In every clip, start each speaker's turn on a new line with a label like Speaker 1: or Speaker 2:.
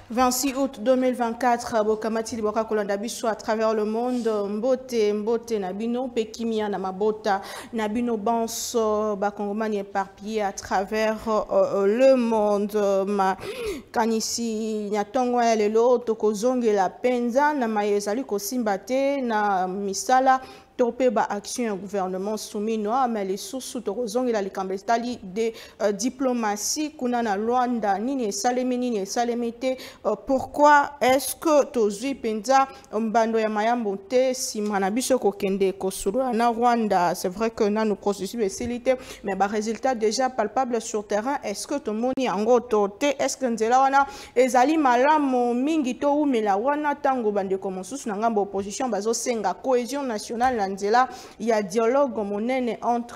Speaker 1: 26 août 2024, Bokamati Liboka Kolanda Biso à travers le monde, Mbote Nabino, Pekimia Namabota, Nabino Banso, Bakongomani éparpillé à travers le monde. Ma Kanisi, Nyatongo Lelo, Tokozonge la Penza, Namayezali Kosimbate, na Misala. Topé ba action gouvernement soumis noa mais les sources torozong la likambestali de diplomatie kuna na Luanda nini salemete pourquoi est-ce que tozui penza mbando ya mayambo te simana biso ko kende ko suru na Rwanda. C'est vrai que na nous processus de célité mais ba résultat déjà palpable sur terrain. Est-ce que to moni ango tote est-ce que nzela wana ezali malamu mingi to umela wana tango bande ko mosusu na ngambo opposition bazo senga cohésion nationale. Il y a dialogue monene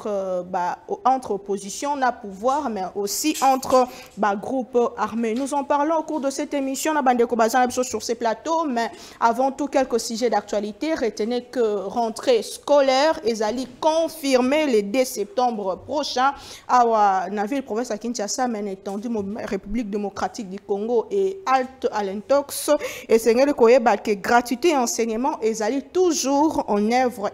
Speaker 1: entre opposition na pouvoir, mais aussi entre groupes armés. Nous en parlons au cours de cette émission sur ces plateaux, mais avant tout quelques sujets d'actualité. Retenez que rentrée scolaire est allée confirmer le 2 septembre prochain à la ville province à Kinshasa, mais étendue République démocratique du Congo et Alto Alentox. Et c'est que gratuité et enseignement est allée toujours en œuvre.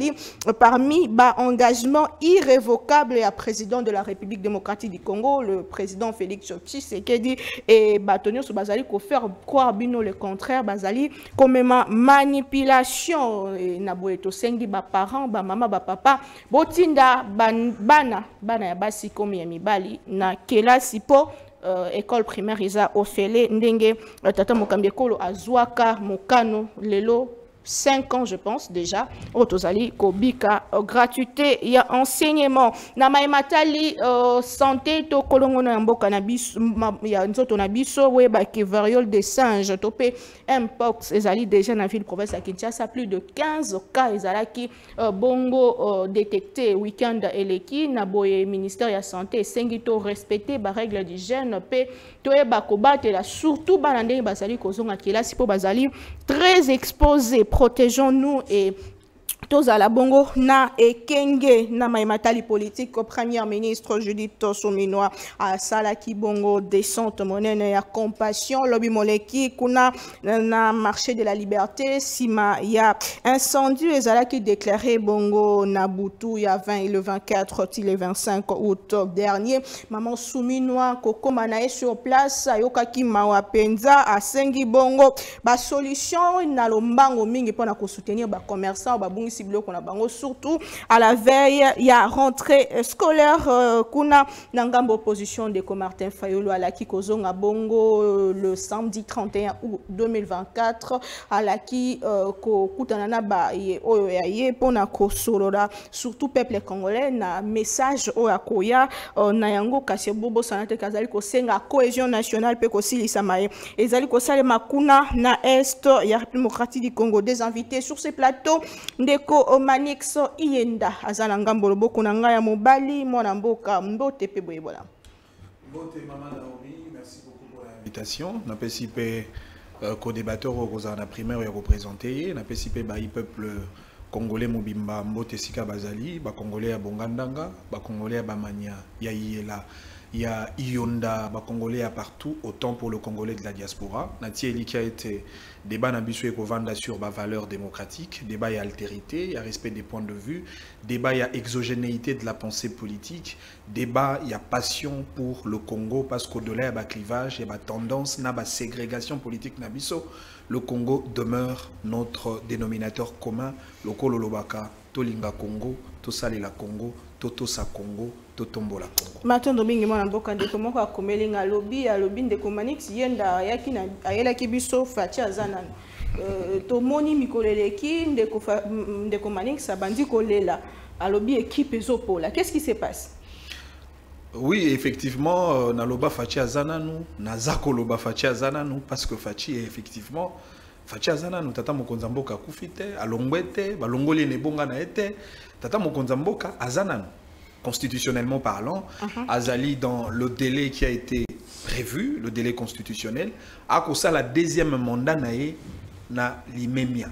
Speaker 1: Parmi engagements irrévocables à président de la République démocratique du Congo, le président Félix Tshisekedi et Batonio Bazali ko faire croire bino le contraire bazali comme manipulation et naboeto sengi ba parents ba mama ba papa botinda bana ya basi comme ya mibali na kelasi po école primaire isa ofele ndenge tata mokambekolo azwaka mokano lelo 5 ans, je pense, déjà. Otozali, Kobika, gratuité, il y a enseignement. Namaematali, santé, to kolongo yambo cannabis, il y a nzoto nabiso, weba ki variole des singes, topé, mpox, ezali déjà dans la ville province à Kinshasa, plus de 15 cas, ezalaki, bongo détecté, week-end eleki, naboye ministère de la santé, sengito respecté, ba règle d'hygiène, pe, toye bakobate, la surtout banande, bazali, kozonga kila, sipo bazali, très exposé. Protégeons-nous et tous à la bongo na ekenge na maimatali politique au premier ministre Judith Suminwa à Salaki bongo descente monene ya compassion lobby moleki kuna na marché de la liberté sima ya incendie ezalaki déclaré bongo na Butu ya 20 et le 24 et le 25 août dernier maman Suminwa kokoma na sur place ayokaki mawa penza a sengi bongo ba solution na lombango mingi pona ko soutenir ba commerçants ba bungi surtout à la veille, il y a rentrée scolaire kuna nangambo opposition de Martin Fayulu à la Kikozonga Bongo le samedi 31 août 2024 à la ki kutanana ba ye pona ko solora surtout peuple congolais na message oyakoya na yango kasi bobo sanate kazali ko senga cohésion nationale pe ko silisa maye ezali ko sale makuna na est ya République démocratique du Congo. Des invités sur ces plateaux ndeko Manix Iyenda azala ngambo loboko na ngai ya mobali mwana mboka Mbote pe boyebola.
Speaker 2: Mbote maman Naomi, merci beaucoup pour l'invitation. Na pesipe co-débatteur au na primaire et représenté, na pesipe ba peuple congolais mobimba Mbote sika bazali, ba congolais ya Bongandanga, ba congolais ya Bamania, ya Yela. Il y a Iyonda, Congolais à partout, autant pour le Congolais de la diaspora. Nati qui a été débat n'ambitieux et vanda sur ma valeur démocratique, débat et altérité, il y a respect des points de vue, débat il y a exogénéité de la pensée politique, débat il y a passion pour le Congo parce qu'au-delà il y a clivage, il y a tendance, il y a ségrégation politique nabiso. Le Congo demeure notre dénominateur commun, le Kololobaka, Tolinga Congo, Tosalela Congo, Totosa Congo. Totombola Congo.
Speaker 1: Matondo mingi mwana mboka ndeko moko akomelinga lobby ndeko Manix yenda yaki na ayela kibiso fati azana to moni mikoleleki ndeko Manix abandi kolela a lobby équipe ezopola. Qu'est-ce qui se passe?
Speaker 2: Oui, effectivement, naloba fati azana nous, nazako loba fati azana nous parce que fati effectivement fati azana nous tata mokonza mboka kufite alongwete balongoli ne bonga na ete tata mokonza mboka azana nous. Constitutionnellement parlant, Azali dans le délai qui a été prévu, le délai constitutionnel, a ça la deuxième mandat na l'imemia.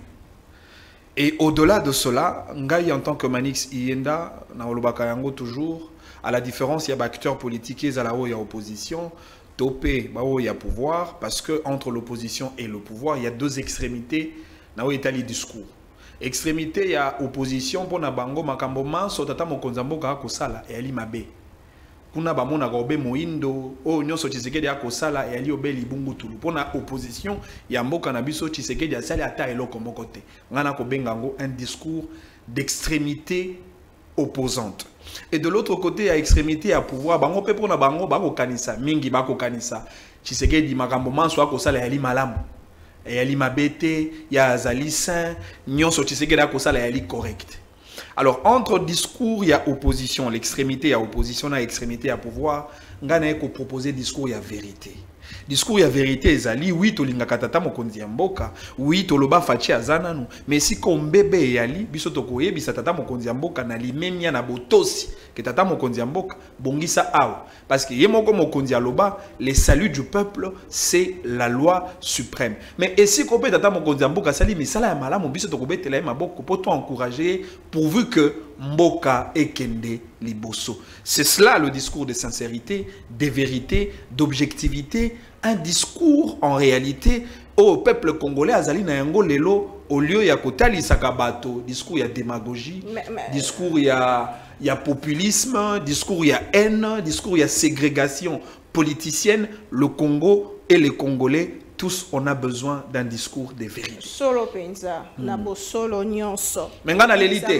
Speaker 2: Et au-delà de cela, Ngai en tant que Manix Iyenda, na Olobaka yango toujours, à la différence, il y a des acteurs politiques, il y a opposition, topé il y a pouvoir parce que entre l'opposition et le pouvoir il y a deux extrémités na Italie discours extrémité il y a opposition pour na bango makambo manso tata mokonzi mboka ko sala et ali mabe kuna ba mona gobe moindo o nyonso Tshisekedi akosala et ali obeli bungu tulu pona opposition ya mboka na biso Tshisekedi asali ata eloko moko te ngana ko bengango un discours d'extrémité opposante. Et de l'autre côté, il y a extrémité à pouvoir. Bango pe pona bango bako kanisa mingi bako kanisa. Tshisekedi makambo manso akosala yali malamu. Yali mabete, ya zali saint, nyonso Tshisekedi akosala yali correct. Alors entre discours il y a opposition, l'extrémité il y a opposition, la extrémité à pouvoir, ngana eko proposer discours il y a vérité. Discours ya vérité ezali oui tolinga katata mokonzi ya mboka oui toloba fachi azananu mais si kombebe yali biso tokoyebisa tata mokonzi ya mboka na limemia na botosi ke tata mokonzi ya mboka bongisa awa parce que yemoko mokonzi ya loba le salut du peuple c'est la loi suprême mais et si kopé tata mokonzi ya mboka sali misala ya malamu biso tokobetela maboko pour toi encourager pourvu que mboka ekende liboso. C'est cela le discours de sincérité, de vérité, d'objectivité, un discours en réalité au peuple congolais azali na yango lelo au lieu ya kotali sakabato, discours ya démagogie, discours ya populisme, discours ya haine, discours ya ségrégation politicienne, le Congo et les Congolais tous on a besoin d'un discours de vérité.
Speaker 1: Solo penza, na bo solo nyonso.
Speaker 2: Menga l'élité.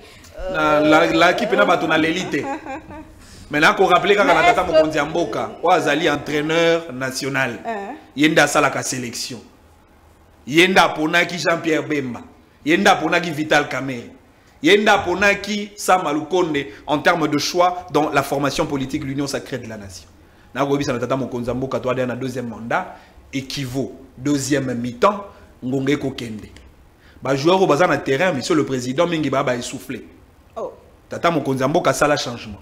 Speaker 2: La équipe n'a pas ton l'élité. Maintenant qu'on rappelle quand on a tata mokonzi mboka, Ouazali entraîneur national. Yenda salaka sélection. Yenda ponaki Jean-Pierre Bemba. Yenda ponaki Vital Kamerhe. Yenda ponaki Sama Lukonde en termes de choix dans la formation politique l'Union sacrée de la nation. Na gobi sa tata mokonzi mboka toi dans deuxième mandat équivaut deuxième mi-temps ngongé kokende. Ba joueur au bazar na terrain monsieur le président mingi ba essoufflé. Oh. Tata mokonzi mboka sala changement.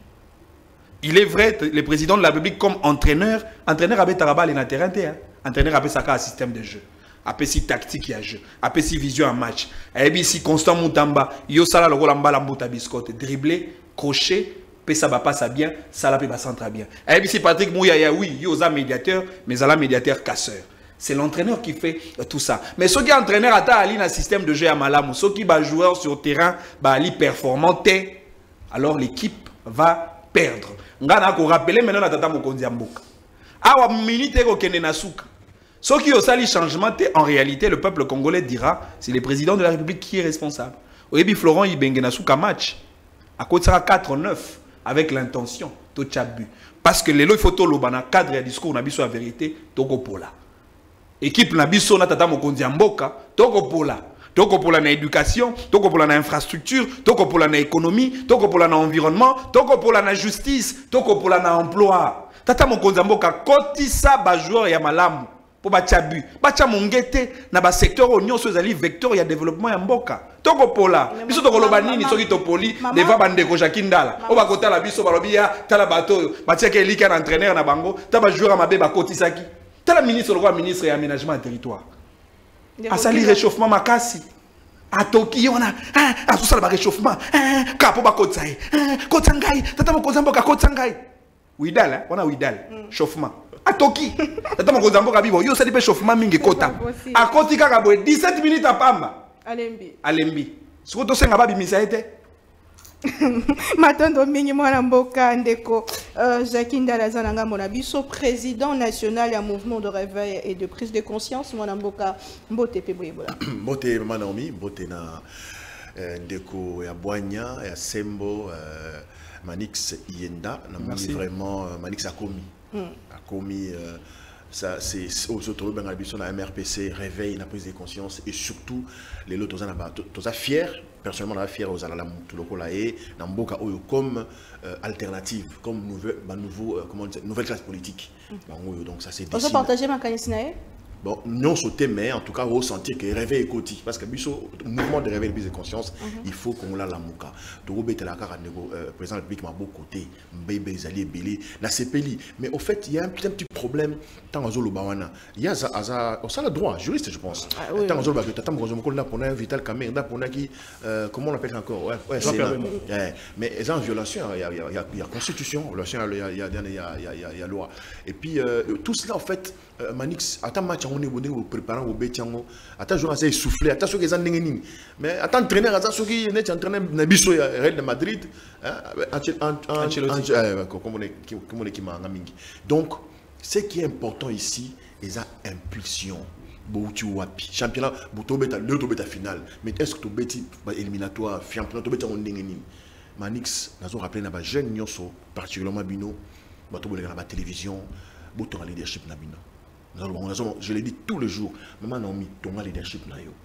Speaker 2: Il est vrai, le président de la République comme entraîneur avec Taraba na terrain te, entraîneur avec un système de jeu. Après si tactique y a jeu, après si vision en match. Et puis si Constant Moutamba, yo sala le rôle mbala mbuta biscotte, dribbler, crochet, pe ça va pas bien, ça la pe ba centre bien. Et puis si Patrick Mouyaya oui, yo za médiateur, mais ça la médiateur casseur. C'est l'entraîneur qui fait tout ça. Mais ceux qui sont entraîneurs à ali na système de jeu à malamu, ceux qui ba joueurs sur terrain, ba ali performant, alors l'équipe va perdre. Ngana ko rappeler maintenant na tata mokonzi mboka. Awa minute ko kende na suka. Ceux qui ont sali changement, en réalité le peuple congolais dira c'est le président de la République qui est responsable. Oyebi Florent Ibenge na suka match. À côté sera 4-9 avec l'intention to tchabu. Parce que les lois photo lo bana cadre et discours na biso la vérité toko pola. Équipe na biso na tata mokonzi mboka toko pola. Toko pour la éducation, toko pour la infrastructure, toko pour la économie, toko pour la environnement, toko pour la justice, toko pour la emploi. Tata mokonzi mboka kotisa ba joueur ya malamu pour ba tchabu. Ba tcha mongete na ba secteur onyo so ezali vecteur ya développement ya mboka. Toko pola. Biso toko loba nini soki to poli deva bandeko Jakindala. O ba kota la biso balobi ya tala bato ba tia ke lika na entraîneur na bango, ta ba joueur mabe ba kotisaki. Tala ministre le roi ministre et aménagement territoire. Asali réchauffement makasi. A Toki on a tout ça le réchauffement. Kapo ba kotsai. Kotsangai, tata mokonzi mboka kotsangai. Widal on a widal chauffement. A Toki. Tata mokonzi mboka bibo yo sali pe chauffement mingi kota. A koti kaka boy 17 minutes à pamba. Alembi. Siko to senga ba bimisa ete.
Speaker 1: Matondo mingi mwana mboka ndeko Jacques Ndala zananga mona biso président national ya mouvement de réveil et de prise de conscience mwana mboka mbote pe boyebola
Speaker 3: mbote mama Naomi mbote na ndeko ya Bwanya ya Sembo Manix Yenda na moni vraiment Manix akomi ça c'est autour de la MRPC réveil la prise de conscience et surtout les lots tous fiers personnellement la fier aux alala tout le là et namboka oyo comme alternative comme nouvelle comment dire nouvelle classe politique donc ça c'est
Speaker 1: on peut partager ma canisnae
Speaker 3: bon, non sauté, mais en tout cas, au sentir que réveil est côté. Parce que le mouvement de réveil de conscience, il faut qu'on l'a la mouka. Donc, le président de la République m'a beaucoup côté, bébé, zali, belé, la CPLI. Mais au fait, il y a un petit problème. Tant que Bawana, il y a ça le droit, juriste, je pense. Tant que Vital Kamer, comment on appelle ça encore? Mais ils ont en violation, il y a constitution, il y a loi. Et puis, tout cela, en fait, Manix, attends, match, on est préparant au Bétiango, attends, je vais souffler, attends, ceux qui sont en mais attends, entraîneur, attends, ceux qui sont entraîneurs, Nabiso, Real de Madrid, donc, ce qui est important ici, c'est l'impulsion. Championnat, tu finale. Mais est-ce que tu es éliminatoire, championnat, tu es Manix, nous avons rappelé que les jeunes, particulièrement Bino, la télévision, tu as leadership. Je l'ai dit tous les jours, maman Naomi, tu as leadership.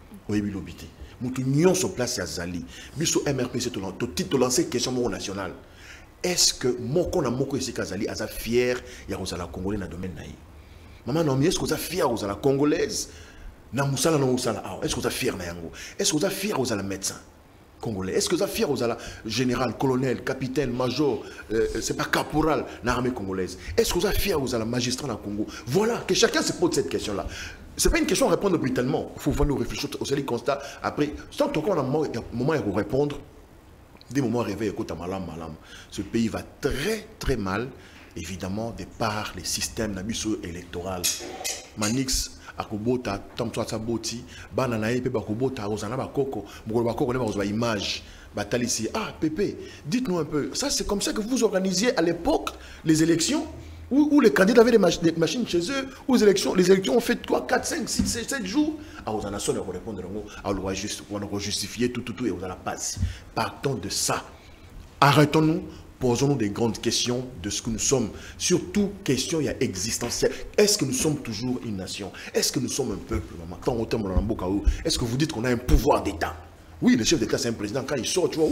Speaker 3: Nous sommes place à Zali. Biso MRP, c'est ton titre lancé question nationale. Est-ce que Moko na Moko ici Kazali a fier ya la Congolais dans le domaine naï? Maman Naomi, est-ce que vous êtes fier aux la Congolaise? Na Moussala na Moussala. Est-ce que vous êtes fier na Yango? Est-ce que vous êtes fier aux la médecin congolais? Est-ce que vous êtes fier aux la général, colonel, capitaine, major, c'est pas caporal na l'armée congolaise? Est-ce que vous êtes fier aux la magistrat na Congo? Voilà, que chacun se pose cette question-là. C'est pas une question à répondre brutalement. Il faut nous réfléchir au seul constat. Après, tant qu'on a un moment à répondre, des moments rêvés, écoute, malam. Ce pays va très très mal, évidemment, de par les systèmes électoraux. Manix, Akobota, Tamswata Boti, Bananae, Pebakobota, Rosana Bakoko, Mugolbako, on a une image. Batalici. Ah, Pépé, dites-nous un peu, ça c'est comme ça que vous organisiez à l'époque les élections où les candidats avaient des machines chez eux, où les élections ont fait 3, 4, 5, 6, 7 jours. Ah, vous en avez sonné pour répondre, on a justifié tout, et vous en avez passé. Partons de ça. Arrêtons-nous, posons-nous des grandes questions de ce que nous sommes. Surtout, questions existentielles. Est-ce que nous sommes toujours une nation? Est-ce que nous sommes un peuple? Est-ce que vous dites qu'on a un pouvoir d'État? Oui, le chef d'État, c'est un président. Quand il sort, tu vois,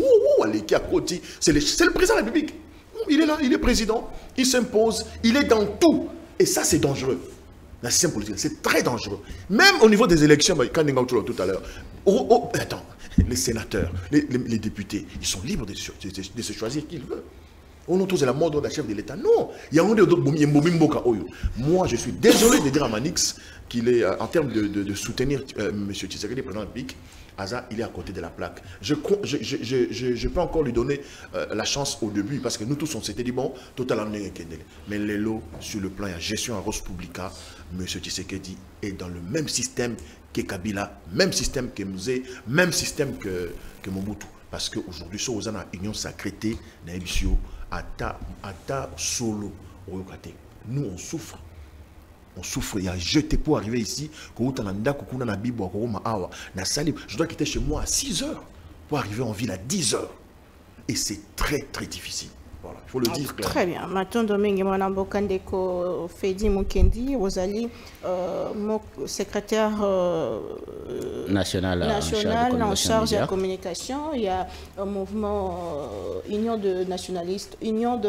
Speaker 3: c'est le président de la République. Il est là, il est président, il s'impose, il est dans tout. Et ça, c'est dangereux. La système politique, c'est très dangereux. Même au niveau des élections, quand on a tout à l'heure, attends, les sénateurs, les députés, ils sont libres de se choisir qui ils veulent. On entend la mort de la chef de l'État. Non, il y a un d'autres. Moi, je suis désolé de dire à Manix qu'il est, en termes de soutenir M. Tshisekedi, président de la République, Aza, il est à côté de la plaque. Je peux encore lui donner la chance au début, parce que nous tous, on s'était dit, bon, totalement. Mais Lelo, sur le plan de la gestion à Rose Publica, M. Tshisekedi est dans le même système que Kabila, même système que Mouzé, même système que Mobutu. Parce qu'aujourd'hui, si on a une union sacrée, Ata solo, nous, on souffre. On souffre, il y a jeté pour arriver ici. Je dois quitter chez moi à 6 heures pour arriver en ville à 10 heures. Et c'est très très difficile. Voilà, il faut le dire clairement.
Speaker 1: Très bien. Maintenant, Domingue Mwanambokandeko Fedi Mukendi, Rosali, secrétaire
Speaker 4: national
Speaker 1: en charge de la communication. Il y a un mouvement Union de nationalistes, Union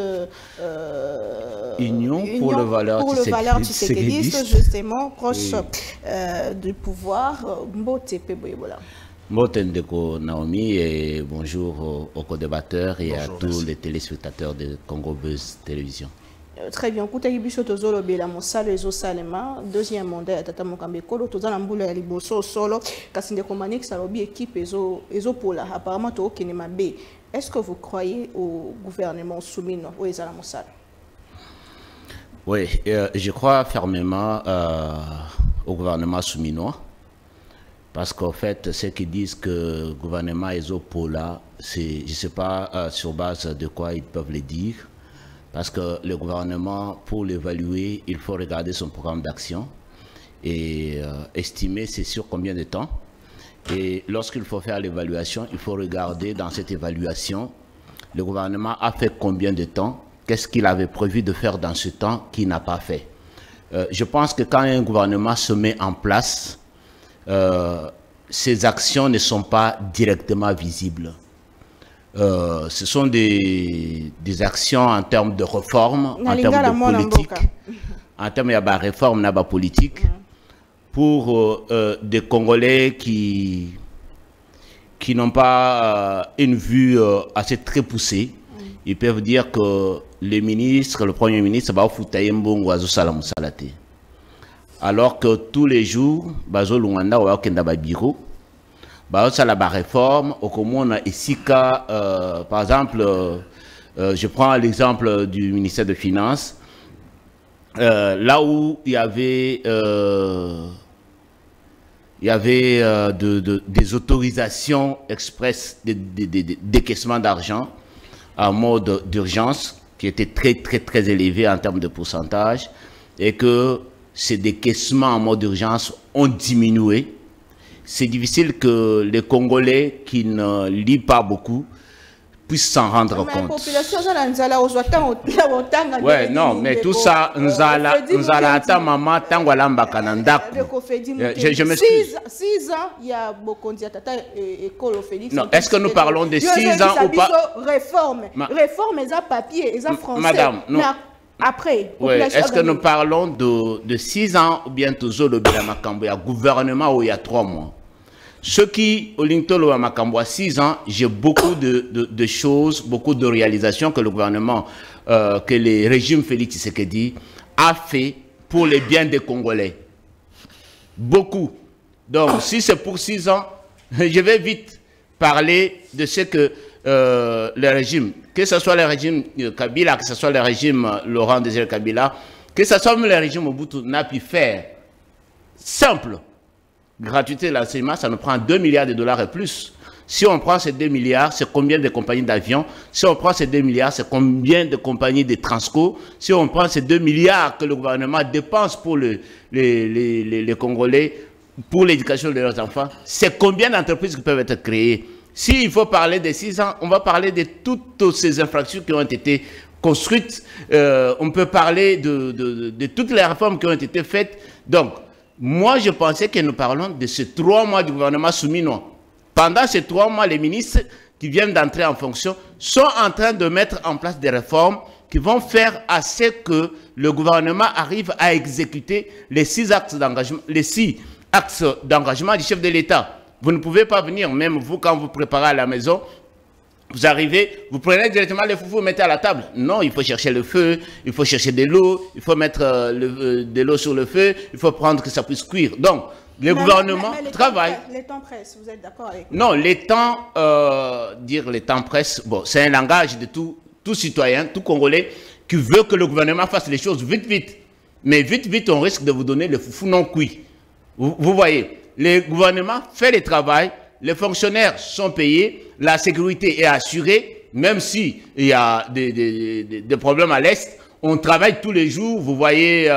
Speaker 4: pour le valeur
Speaker 1: tshisekidiste, justement, proche du pouvoir. Mbote Peboyebola.
Speaker 4: Mbotendeko Naomi et bonjour aux co-débatteurs et à tous les téléspectateurs de Congo Buzz Télévision.
Speaker 1: Très bien. Kuta Yibisho Tozolo Bela Mosalo Ezo Salema, deuxième mandat à Tata Mokambe Kolo, Tozana Mboula ya Liboso Solo, Kasinde Komanik Salobi équipe Ezo Pola, apparemment Toko Kenema B. Est-ce que vous croyez au gouvernement Soumino ou Ezala Mosalo?
Speaker 4: Oui, je crois fermement au gouvernement souminois. Parce qu'en fait, ceux qui disent que le gouvernement Ezopola, je ne sais pas sur base de quoi ils peuvent le dire. Parce que le gouvernement, pour l'évaluer, il faut regarder son programme d'action et estimer c'est sur combien de temps. Et lorsqu'il faut faire l'évaluation, il faut regarder dans cette évaluation, le gouvernement a fait combien de temps, qu'est-ce qu'il avait prévu de faire dans ce temps qu'il n'a pas fait. Je pense que quand un gouvernement se met en place, ces actions ne sont pas directement visibles. Ce sont des actions en termes de réforme, en termes de politique, en termes de réforme, de politique, pour des Congolais qui n'ont pas une vue assez très poussée. Ils peuvent dire que le Premier ministre, va foutailler mbongo azo salam salate. Alors que tous les jours, bazo luanda wa kenda ba bureau, bazo sala ba réforme, au komona esika, par exemple, je prends l'exemple du ministère des Finances, là où il y avait des autorisations express de décaissement d'argent en mode d'urgence qui était très élevé en termes de pourcentage et que ces décaissements en mode d'urgence ont diminué. C'est difficile que les Congolais qui ne lisent pas beaucoup puissent s'en rendre compte. Ouais, non, mais tout ça, nous allons attendre maman tant qu'on l'a mbakanda. Je m'excuse.
Speaker 1: 6 ans, il y a beaucoup de écoles Félix.
Speaker 4: Non, est-ce que nous parlons de 6 ans ou pas?
Speaker 1: Réforme, ils ont papier, ils ont français.
Speaker 4: Madame, non.
Speaker 1: Après,
Speaker 4: ouais, est-ce que nous parlons de 6 ans ou bien toujours le gouvernement où il y a 3 mois? Ce qui, au Lintolo à Makambo, 6 ans, j'ai beaucoup de choses, beaucoup de réalisations que le gouvernement, que le régime Félix Tshisekedi a fait pour le bien des Congolais. Beaucoup. Donc, si c'est pour 6 ans, je vais vite parler de ce que le régime, que ce soit le régime Kabila, que ce soit le régime Laurent Désiré Kabila, que ce soit le régime Mobutu, n'a pu faire. Simple. Gratuité de l'enseignement, ça nous prend 2 milliards de dollars et plus. Si on prend ces 2 milliards, c'est combien de compagnies d'avions? Si on prend ces 2 milliards, c'est combien de compagnies de transco? Si on prend ces 2 milliards que le gouvernement dépense pour les Congolais, pour l'éducation de leurs enfants, c'est combien d'entreprises qui peuvent être créées? S'il faut parler de 6 ans, on va parler de toutes ces infrastructures qui ont été construites. On peut parler de toutes les réformes qui ont été faites. Donc, moi, je pensais que nous parlons de ces 3 mois du gouvernement souminois. Pendant ces 3 mois, les ministres qui viennent d'entrer en fonction sont en train de mettre en place des réformes qui vont faire à ce que le gouvernement arrive à exécuter les 6 axes d'engagement du chef de l'État. Vous ne pouvez pas venir, même vous, quand vous préparez à la maison, vous arrivez, vous prenez directement les foufous, vous mettez à la table. Non, il faut chercher le feu, il faut chercher de l'eau, il faut mettre de l'eau sur le feu, il faut prendre que ça puisse cuire. Donc, le gouvernement travaille.
Speaker 1: Les temps pressent, vous êtes d'accord avec
Speaker 4: moi? Non, les temps, dire les temps pressent, bon, c'est un langage de tout citoyen, tout Congolais, qui veut que le gouvernement fasse les choses vite. Mais vite, on risque de vous donner le foufou non cuit. Vous voyez, le gouvernement fait le travail, les fonctionnaires sont payés, la sécurité est assurée, même s'il y a des problèmes à l'Est, on travaille tous les jours. Vous voyez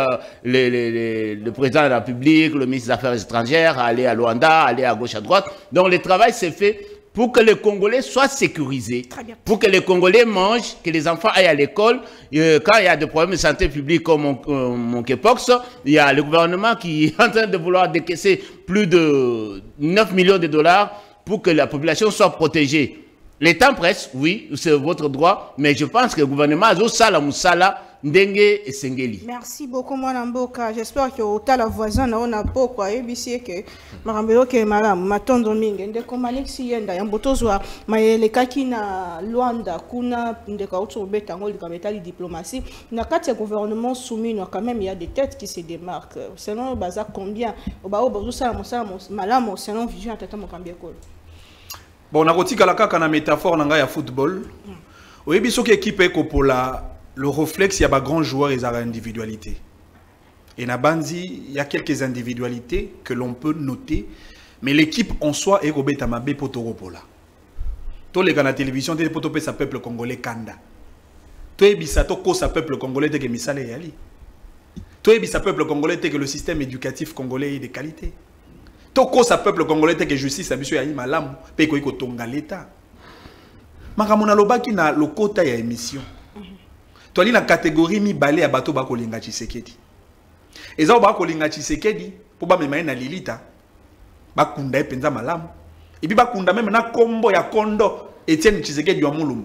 Speaker 4: le président de la République, le ministre des Affaires étrangères, aller à Luanda, aller à gauche, à droite. Donc le travail s'est fait pour que les Congolais soient sécurisés, pour que les Congolais mangent, que les enfants aillent à l'école. Quand il y a des problèmes de santé publique comme mon Kepox, il y a le gouvernement qui est en train de vouloir décaisser plus de 9 millions de dollars pour que la population soit protégée. Les temps pressent, oui, c'est votre droit, mais je pense que le gouvernement a Sala Moussala, Ndenge et Sengeli.
Speaker 1: Merci beaucoup, Mboka. J'espère que au la voisin on a pas quoi que marambelo que madame matondo mingi ndeko Manix yenda yambotozwa mayele kaki na Luanda kuna ndeka auto beta ngoli kameta diplomatie na kati ya gouvernement soumis quand même il y a des têtes qui se démarquent selon baza combien ba obozo sala malamo selon vision tata mokambia ko.
Speaker 2: Bon, na kotika la kaka na métaphore na nga ya football. Oyebi soki équipe ekopola le réflexe, il y a des grands joueurs et des individualités. Et na bandi, il y a quelques individualités que l'on peut noter, mais l'équipe en soi est robeta mabe potoropola. Tous les gars na télévision, t'es potopé sa peuple congolais kanda. Toi ebisa toko sa peuple congolais te que misale yali. Toi ebisa peuple congolais te que le système éducatif congolais est de qualité. Toko sa peuple congolais te que justice abiso ya malamu pe ko iko tonga l'état. Makamona lobaki na lokota ya émission. Toi li na catégorie mi balé à bateau ba kolinga Tshisekedi. Eza ba kolinga Tshisekedi po ba mema na lilita. Ba kunda e penza malamu. Ibi ba kunda même na kombo ya kondo Etienne Tshisekedi wa mulumba.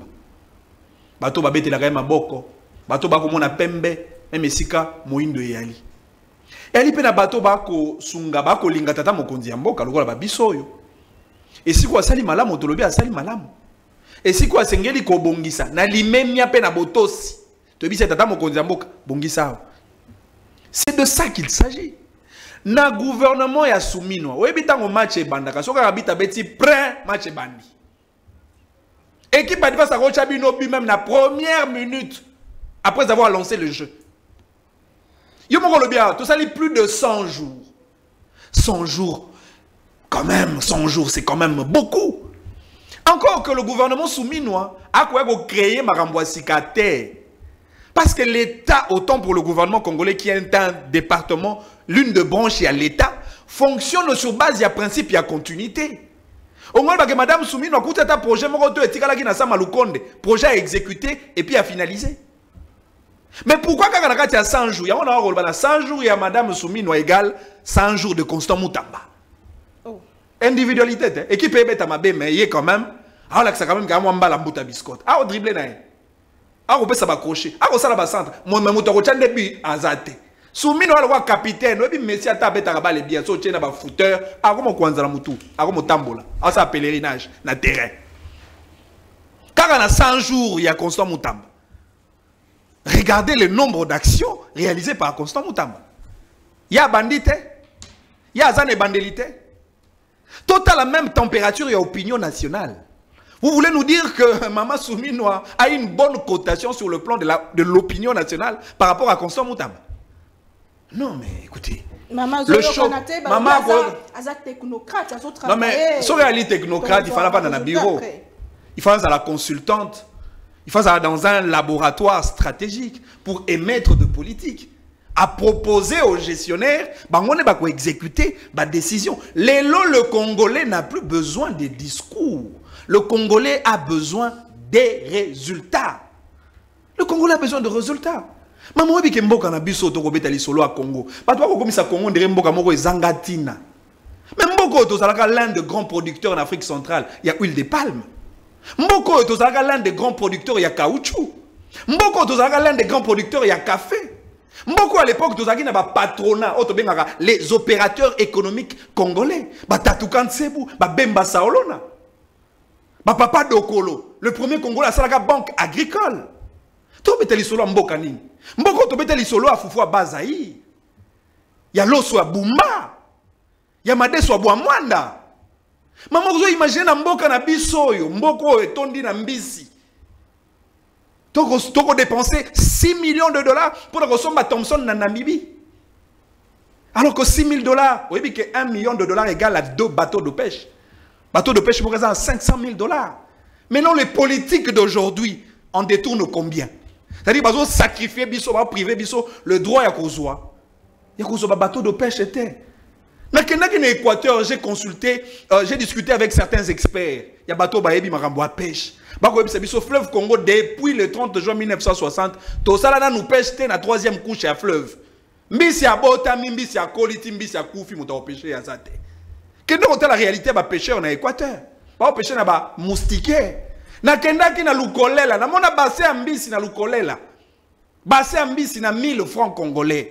Speaker 2: Bateau ba betela ka maboko. Bateau ba komona pembe même esika moindo yali. Et ali pe na bato bako sunga bako linga tata mokonzi ya mboka lokola ba biso yo. Et si quoi sali malamu tolobi asali malamu. Et si quoi sengeli ko bongisa na limemia pe na botosi. Tobi se tata mokonzi ya mboka bongisa. C'est de ça qu'il s'agit. Na gouvernement ya souminwa. Oyebi tango match e bandaka soka kabita beti prêt match e bandi. Équipe adverse a rocha bino bi même la première minute après avoir lancé le jeu. Yo moko lo bien, tout ça li plus de 100 jours. 100 jours quand même, 100 jours c'est quand même beaucoup. Encore que le gouvernement souminois a quoi créer makambo sikate. Parce que l'État, autant pour le gouvernement congolais qui est un département, l'une des branches à l'État, fonctionne sur base de principe et continuité. Au moins, Madame Soumino a un projet, projet à exécuter et puis à finaliser. Mais pourquoi quand il y a 100 jours, il y a 100 jours, il y a Madame Soumino égale 100 jours de Constant Moutamba. Oh. Individualité. Équipe est à ma bé, mais il est quand même. Ah, là, c'est quand même un bal à bout à biscotte. Ah, au dribble, ah, on peut s'accrocher. Ah, on s'en va centre. Mon moto, début, azate. Soumino a le roi capitaine. Oui, Messi a tapé ta les biens. So, tient un footeur. Ah, comment on la moutou. Ah, comment tambola. Ah, ça pèlerinage. Na terrain. Car on a 100 jours, il y a Constant Moutamba. Regardez le nombre d'actions réalisées par Constant Moutamba. Il y a bandité. Il y a zane bandélité. Tout à la même température, il y a opinion nationale. Vous voulez nous dire que Maman Soumino a une bonne cotation sur le plan de l'opinion nationale par rapport à Constant Moutamba? Non, mais écoutez.
Speaker 1: Maman
Speaker 2: le choc. Maman
Speaker 1: technocrate.
Speaker 2: Non, mais sur réalité technocrate, il ne fallait pas dans un bureau. Il fallait dans la consultante. Il fallait dans un laboratoire stratégique pour émettre de politique. À proposer aux gestionnaires, on va exécuter la décision. Le Congolais n'a plus besoin de discours. Le Congolais a besoin des résultats. Le Congolais a besoin de résultats. Maman, je suis un biso to kobeta li solo à Congo. Pas toi comme ça Congo ndere mboka moko ezangatina. Mais mboko to zalaka l'un des grands producteurs en Afrique centrale, il y a huile de palme. Mboko to zalaka l'un des grands producteurs, il y a caoutchouc. Mboko to zalaka l'un des grands producteurs, il y a café. Mboko à l'époque to zalaki na ba patronat, auto bengaka les opérateurs économiques congolais. Ba Tatoukan Sebu, ba Bemba Saolona. Ba Papa Dokolo, le premier Congolais à Salaka Banque Agricole. To beteli solo mboka nini? Mboko to beteli solo a Fufu Bazaï. Ya Loso a Bumba. Ya Madeso a Bouamwanda. Maman vous imaginez na mboka na bisoyo, mboko etondi na mbisi. Toko dépenser 6 millions de dollars pour recevoir Thompson na Namibie. Alors que 6 000 dollars, vous voyez que 1 million de dollars égale à 2 bateaux de pêche. Bateau de pêche à 500 000 dollars. Maintenant, les politiques d'aujourd'hui en détournent combien? C'est-à-dire qu'ils ont sacrifié biso, privé biso, le droit à Kozwa. Il y a un bateau de pêche était. Dans l'Équateur, j'ai consulté, j'ai discuté avec certains experts. Il y a un bateau qui a pêche. Le fleuve Congo, depuis le 30 juin 1960, tout ça nous pêche la troisième couche à fleuve. Mbisi à Bota, mbisi à Koliti, mbisi à Koufi, nous avons pêché à Zate. Quelle est la réalité des pêcheurs dans l'Équateur? Pas pêcher na moustiquaire. Na kenda ki na lukolela, na mona basé ambisi na lukolela. Basé ambisi na 1000 francs congolais.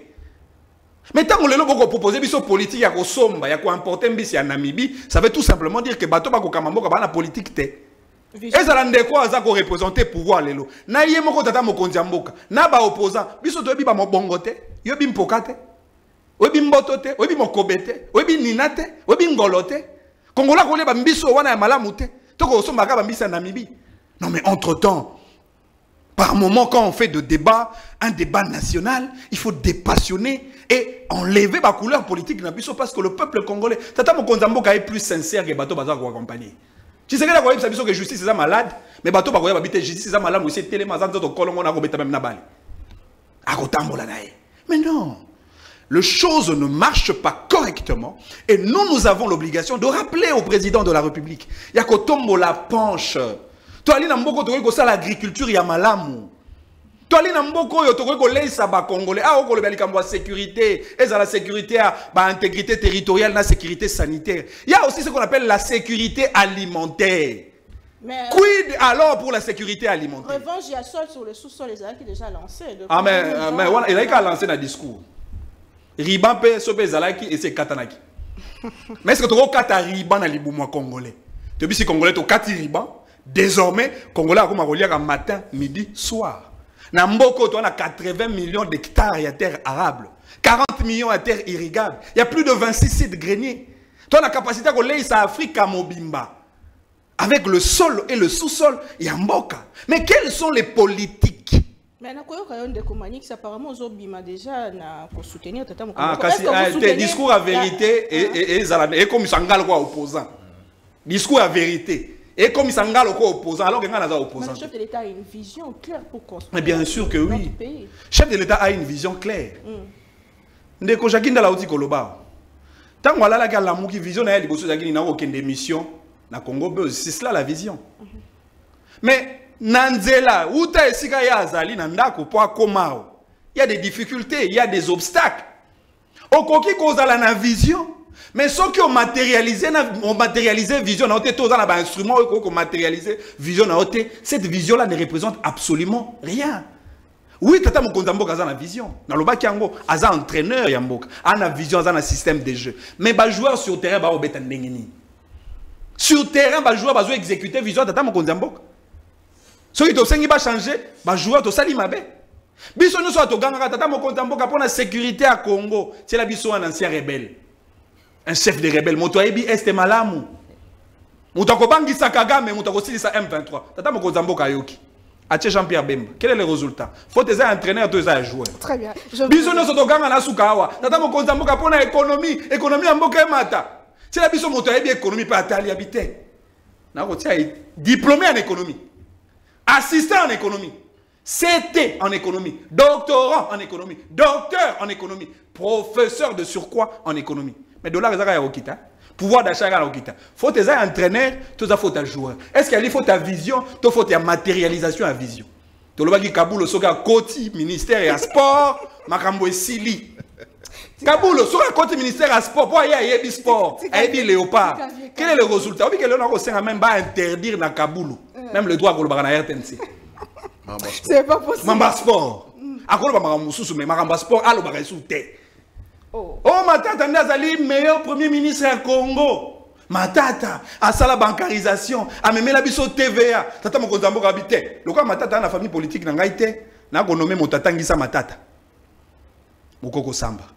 Speaker 2: Mais tant que l'on va proposer biso politique ya ko somba, ya ko importer mbisi ya Namibie, ça veut tout simplement dire que bato ba ko kamamboka ba na politique te. Ezala ndeko aza ko représenter pouvoir lelo. Na ye moko tata mokonzi mboka, na ba opposant, biso to bi ba mobongo te, yo bi mpoka te. Obi mboto te, obi mokobete, obi ninate, obi ngolote. Kongola ko le ba mbiso wana ya malamu te. Toko somba ka ba mbisa Namibie. Non mais entre-temps, par moment quand on fait de débat, un débat national, il faut dépassionner et enlever la couleur politique parce que le peuple congolais, tata mokonzi mboka est plus sincère que bato baza ko accompagner. Tu sais que la que justice est malade, mais bato ba ko habiter justice est malade aussi tellement za to kolongo na ko beta même na bali. Akotambola nae. Mais non. Les choses ne marchent pas correctement et nous avons l'obligation de rappeler au président de la République. Il y a Kotombo la penche. Toi, ali na mboko to ko sala agriculture ya malamu. Toi, ali na mboko yo to ko leisa ba congolais. Ah, ko le bali kambo sécurité, et la sécurité ba intégrité territoriale, na sécurité sanitaire. Il y a aussi ce qu'on appelle la sécurité alimentaire. Mais quid alors pour la sécurité alimentaire?
Speaker 1: Revanche, il y a sol sur le sous-sol, les qui déjà lancé.
Speaker 2: Ah mais voilà, il a qu'à lancer un discours. Riban pe sope zalaki et c'est katanaki. Mais est-ce que tu as kata riban na liboumwa congolais? Tu si congolais to kati riban, désormais congolais a comme relier matin, midi, soir. Na mboko to na 80 millions d'hectares de terre arable, 40 millions de terres irrigables. Il y a plus de 26 sites greniers. Tu as la capacité de laisser Afrique à Mobimba. Avec le sol et le sous-sol, il y a mboka. Mais quelles sont les politiques?
Speaker 1: Mais apparemment, Zobima déjà soutenir Tata Mokongo.
Speaker 2: Discours à vérité et comme Sangal quoi opposant. Discours à vérité et comme Sangal quoi opposant alors que Ngana opposant.
Speaker 1: Le chef de l'État a une vision claire pour construire.
Speaker 2: Mais bien sûr que oui. Le chef de l'État a une vision claire. Ndeko Jakinda la outi koloba. Tant voilà la gala mouki vision na elle bosso Jakini na aucune démission na Congo, c'est cela la vision. Mais Nanzela, Uta esika ya azali na ndako po akomao. Il y a des difficultés, il y a des obstacles. Okoki kozala na vision, mais ceux qui ont matérialisé vision na ote toza na ba instrument ko matérialiser vision na ote, cette vision là ne représente absolument rien. Oui, Tata Mokonza Mboka a une vision. Dans le bas Kiango, a un entraîneur Yamboka, a une vision, a un système de jeu. Mais les joueurs sur le terrain, ba obeta ndengeni. Sur le terrain, les joueurs doivent exécuter vision Tata Mokonza Mboka. Ceux qui ont ba changer, les joueurs doivent sali mabe. Biso nous sommes à Tata Mokonza Mboka pour la sécurité à Congo. C'est la biso un ancien rebelle, un chef de rebelle. Moto ebi este malamu. Moto ko bangi Sakagame, moto ko sili sa M23. Tata Mokonza Mboka yoki. Ache Jean-Pierre Bemba. Quel est le résultat? Faut que tu aies un entraîneur, tu aies un joueur.
Speaker 1: Très bien.
Speaker 2: Biso no soto ganga na sukawa. Tata Mokonza Mboka pour la économie ya mboka mata. C'est la biso moto ebi économie pas atali habité. Na ko tia diplômé en économie. Assistant en économie. CT en économie, doctorant en économie, docteur en économie, professeur de surcroît en économie. Mais dollar est à Okita. Pouvoir d'achat à Okita. Faut que tu aies un entraîneur, tout ça faut ta joueur. Est-ce qu'il faut ta vision, tout faut ta matérialisation à vision. Tu le vois qui Kaboul soka Koti ministère et à sport, Makambo Sili. Kaboul soka Koti ministère à sport, pour y aller sport, y léopard. Quel est le résultat? Oui que le Nord même pas interdire na Kaboul, même le droit pour le barana RTNC.
Speaker 1: C'est pas possible.
Speaker 2: Mamba sport. Akolo ba Makambo Susu mais Mamba sport alo ba sous terre. Oh, Matata Nazali, meilleur premier ministre à Congo. Matata, à la bancarisation, à même la biso TVA. Tata Mokonza Mboka habité. Le quoi Matata la famille politique n'a pas été, n'a pas nommé Motata Ngisa Matata. Mokoko Samba.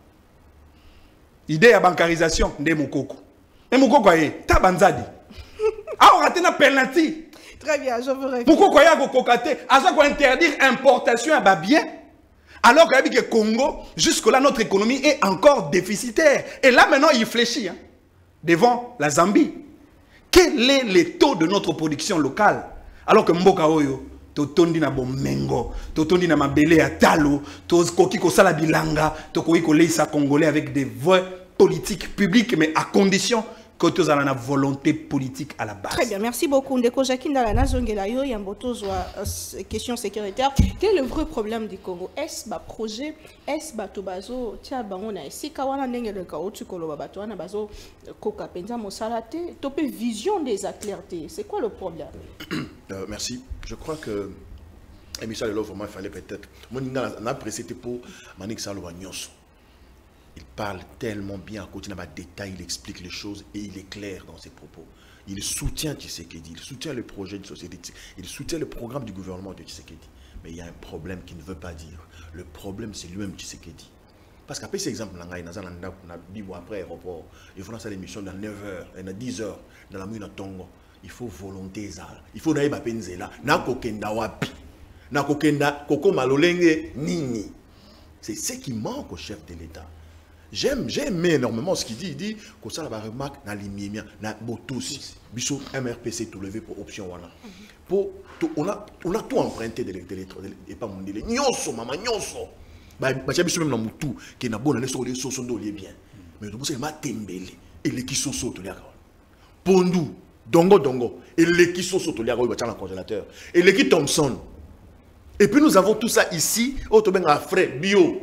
Speaker 2: Idée à bancarisation, de Mokoko. Mais Mokoko aye, tabanzadi. Ah, on raté na penalty.
Speaker 1: Très bien, je vous remercie.
Speaker 2: Pourquoi il y a kokate, à ça qu'on interdire importation à bien. Alors que le Congo, jusque-là, notre économie est encore déficitaire. Et là, maintenant, il fléchit devant la Zambie. Quel est le taux de notre production locale? Alors que Mboka Oyo, totondi na bomengo, totondi na mabele ya talo, tokoki ko sala bilanga, tokoki ko leisa congolais avec des voies politiques publiques, mais à condition que tu as la volonté politique à la base.
Speaker 1: Très bien, merci beaucoup. Ndeko Jakinda la Nazongela yo yamboto zwa question sécuritaire. Quel est le vrai problème du Congo? Est-ce ba projet, est-ce ba tobazo tia bango na esika wana ndenge le kautu koloba bato wana bazo koka penza mosalate, topé vision des clarté. C'est quoi le problème?
Speaker 3: Merci. Je crois que Michel Lelo vraiment il fallait peut-être mon n'a apprécié pour Manik Saloba Nyonso. Il parle tellement bien, à côté de détail, il explique les choses et il est clair dans ses propos. Il soutient Tshisekedi, il soutient le projet de société, il soutient le programme du gouvernement de Tshisekedi. Mais il y a un problème qu'il ne veut pas dire. Le problème, c'est lui-même Tshisekedi. Parce qu'après cet exemple, après l'aéroport, il faut lancer l'émission dans 9h, dans 10h, dans la nuit dans Tongo. Il faut volonté, il faut naïba penzela, na kokenda wapi, na kokenda koko malolenge nini. C'est ce qui manque au chef de l'État. J'ai aimé énormément ce qu'il dit. Il dit que ça la remarque dans l'immédiat, dans Botosi, Bissot MRPC tout levé pour option voilà. On a tout emprunté de l'électron et pas mon délai. Nyonso maman nyonso. Bah j'ai Bissot même dans Moutou qui n'a bonne sur les sauces sont bien. Mais vous savez ma tembele et les qui sont sautent les Pondu dongo et les qui sont sautent les dans le congélateur et les qui Thompson. Et puis nous avons tout ça ici au Tobenga frais bio.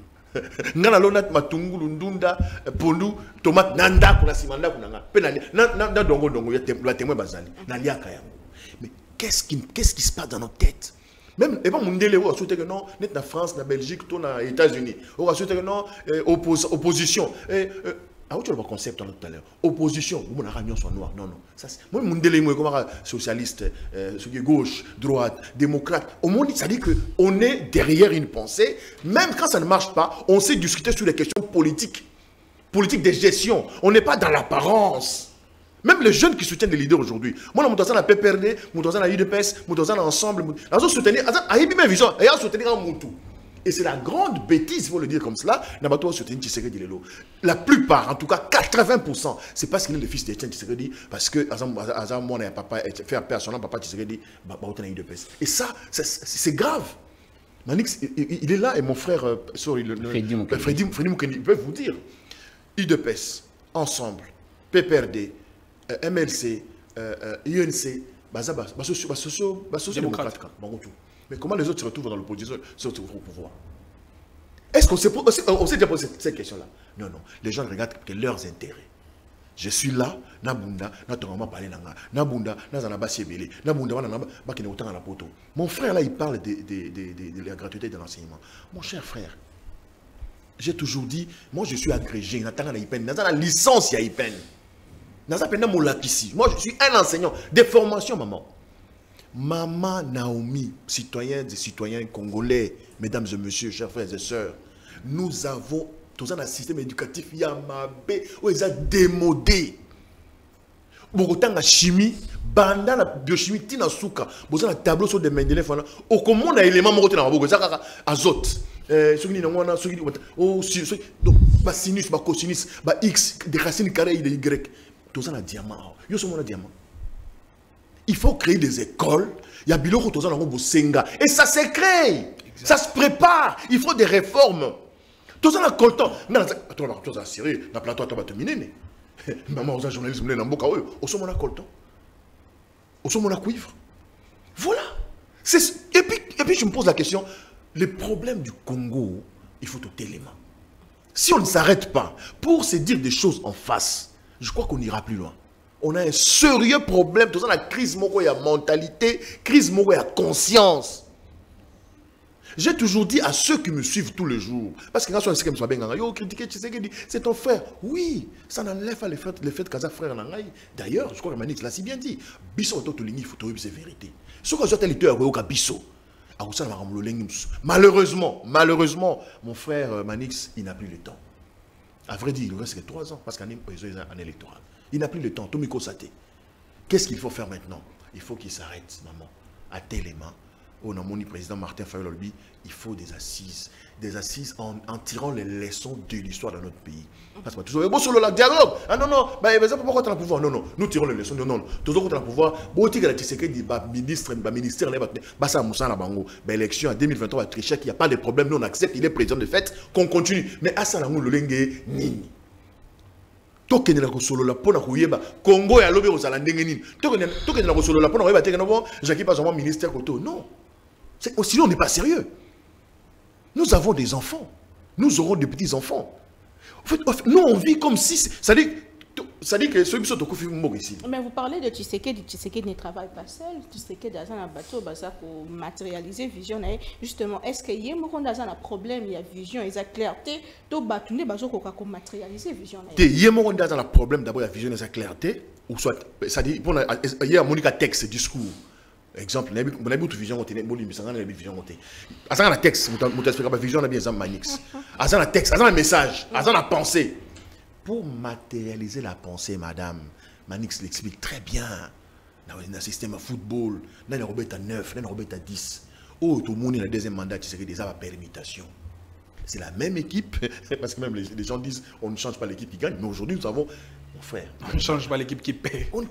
Speaker 3: Ngana lona matungulu ndunda pondu tomate nanda kuna simanda kuna nga pe na dongo ya témoin bazali na liaka yango. Mais qu'est-ce qui se passe dans nos têtes? Même, et pas mon délai, on a souhaité que non, net na France, na Belgique, tout na États-Unis. On a souhaité que non, opposition. Ah, tu as le concept tout à l'heure. Opposition, on a réunion soit noir. Non, non. Ça, moi, mon délai, moi, comme socialiste, gauche, droite, démocrate. Au monde, ça dit qu'on est derrière une pensée. Même quand ça ne marche pas, on sait discuter sur les questions politiques. Politique de gestion. On n'est pas dans l'apparence. Même les jeunes qui soutiennent les leaders aujourd'hui. Moi, je suis dans la PPRD, je suis dans la UDPS, je suis dans l'ensemble. Je suis soutenir, je suis ma vision, je suis soutenir un Moutou. Et c'est la grande bêtise, il faut le dire comme cela. La plupart, en tout cas 80%, c'est parce qu'il est le fils d'Etienne Tshisekedi, parce que moi, papa fait appel à son nom, papa Tshisekedi, et ça, c'est grave. Manix, il est là, et mon frère, Freddy Moukeni, il peut vous dire. UDPS, ensemble, PPRD, MLC, UNC, socio-démocrate. Mais comment les autres se retrouvent dans l'opposition, se retrouvent au pouvoir? Est-ce qu'on s'est déjà posé cette question-là? Non, non. Les gens regardent que leurs intérêts. Je suis là, mon frère là, il parle de la gratuité de l'enseignement. Mon cher frère, j'ai toujours dit, moi je suis agrégé, la licence, il y a IPEN. Moi je suis un enseignant de formation, maman. Maman Naomi, citoyens et citoyens congolais, mesdames et messieurs, chers frères et sœurs, nous avons tout un système éducatif Yamabé, où ils ont démodé. Beaucoup de chimie, banda la biochimie, tina souka, vous avez un tableau sur des Mendeleev, au commun a élément moté dans beaucoup, azote. Sinus, cosinus, X, des racines carrées de Y. Tout ça, un diamant. Il faut créer des écoles. Il y a biloko tout ça dans Senga. Et ça se crée. Ça se prépare. Il faut des réformes. Tout ça, on a le temps. Attends, tout ça, sérieux. Dans plateau, tu vas terminer. Maman, on a journaliste, on a un on a le temps. On a cuivre. Voilà. Et puis, je me pose la question. Le problème du Congo, il faut tout élément. Si on ne s'arrête pas pour se dire des choses en face, je crois qu'on n'ira plus loin. On a un sérieux problème. Tout ça, la crise, il y a mentalité, crise, il y a conscience. J'ai toujours dit à ceux qui me suivent tous les jours, parce que quand on sait que je suis critiqué, c'est ton frère. Oui, ça n'enlève pas le fait que c'est frère. D'ailleurs, je crois que Manix l'a si bien dit. Bisso, il faut trouver ces vérités. Ce que j'ai dit, c'est Bisso. Malheureusement, mon frère Manix, il n'a plus le temps. À vrai dire, il ne reste que 3 ans, parce qu'il y a un électoral. Il n'a plus le temps, Tomiko Saté. Qu'est-ce qu'il faut faire maintenant? Il faut qu'il s'arrête, maman, à tel aimant. Au nom du président Martin Fayol-Olbi, il faut des assises en tirant les leçons de l'histoire de notre pays. Parce que toujours, bon, sur le dialogue, ah non, non, pourquoi tu as le pouvoir? Non, non, nous tirons les leçons, non, non, toujours tu as le pouvoir. Bon, tu as dit, ministère, ça Moussa Nabango, élection en 2023, Trichet, il n'y a pas de problème, nous on accepte, il est président de fait, qu'on continue. Mais à ça, le lengue, nini. Tokene na solo la pona kuyeba Congo ya lobe ozala ndenge nini tokene na solo la pona kuyeba teke no Jacques pas vraiment ministère koto non sinon on n'est pas sérieux. Nous avons des enfants, nous aurons des petits enfants. En fait, nous on vit comme si ça dit que ceux qui sont au coup ici. Mais
Speaker 1: vous parlez de Tshisekedi ne travaille pas seul. Tshisekedi dans un bateau pour matérialiser vision. Justement, est-ce qu'il y a un problème, il y a vision, il y a clarté, to batouné pour matérialiser vision.
Speaker 3: Il y a un problème d'abord, il y a vision, il y a clarté, ou soit ça dit il y a un texte discours. Exemple, on a une vision, on a une vision, on a un texte, on a une vision, on a bien un manix. On a un texte, on a un message, on a une pensée. Pour matérialiser la pensée, madame, Manix l'explique très bien. Dans un système de football, dans un robot à 9, dans un robot à 10. Oh, tout le monde, le deuxième mandat, c'est déjà la permutation. C'est la même équipe, parce que même les gens disent on ne change pas l'équipe qui gagne, mais aujourd'hui nous avons, mon frère,
Speaker 2: on ne change pas l'équipe qui paie.
Speaker 3: On ne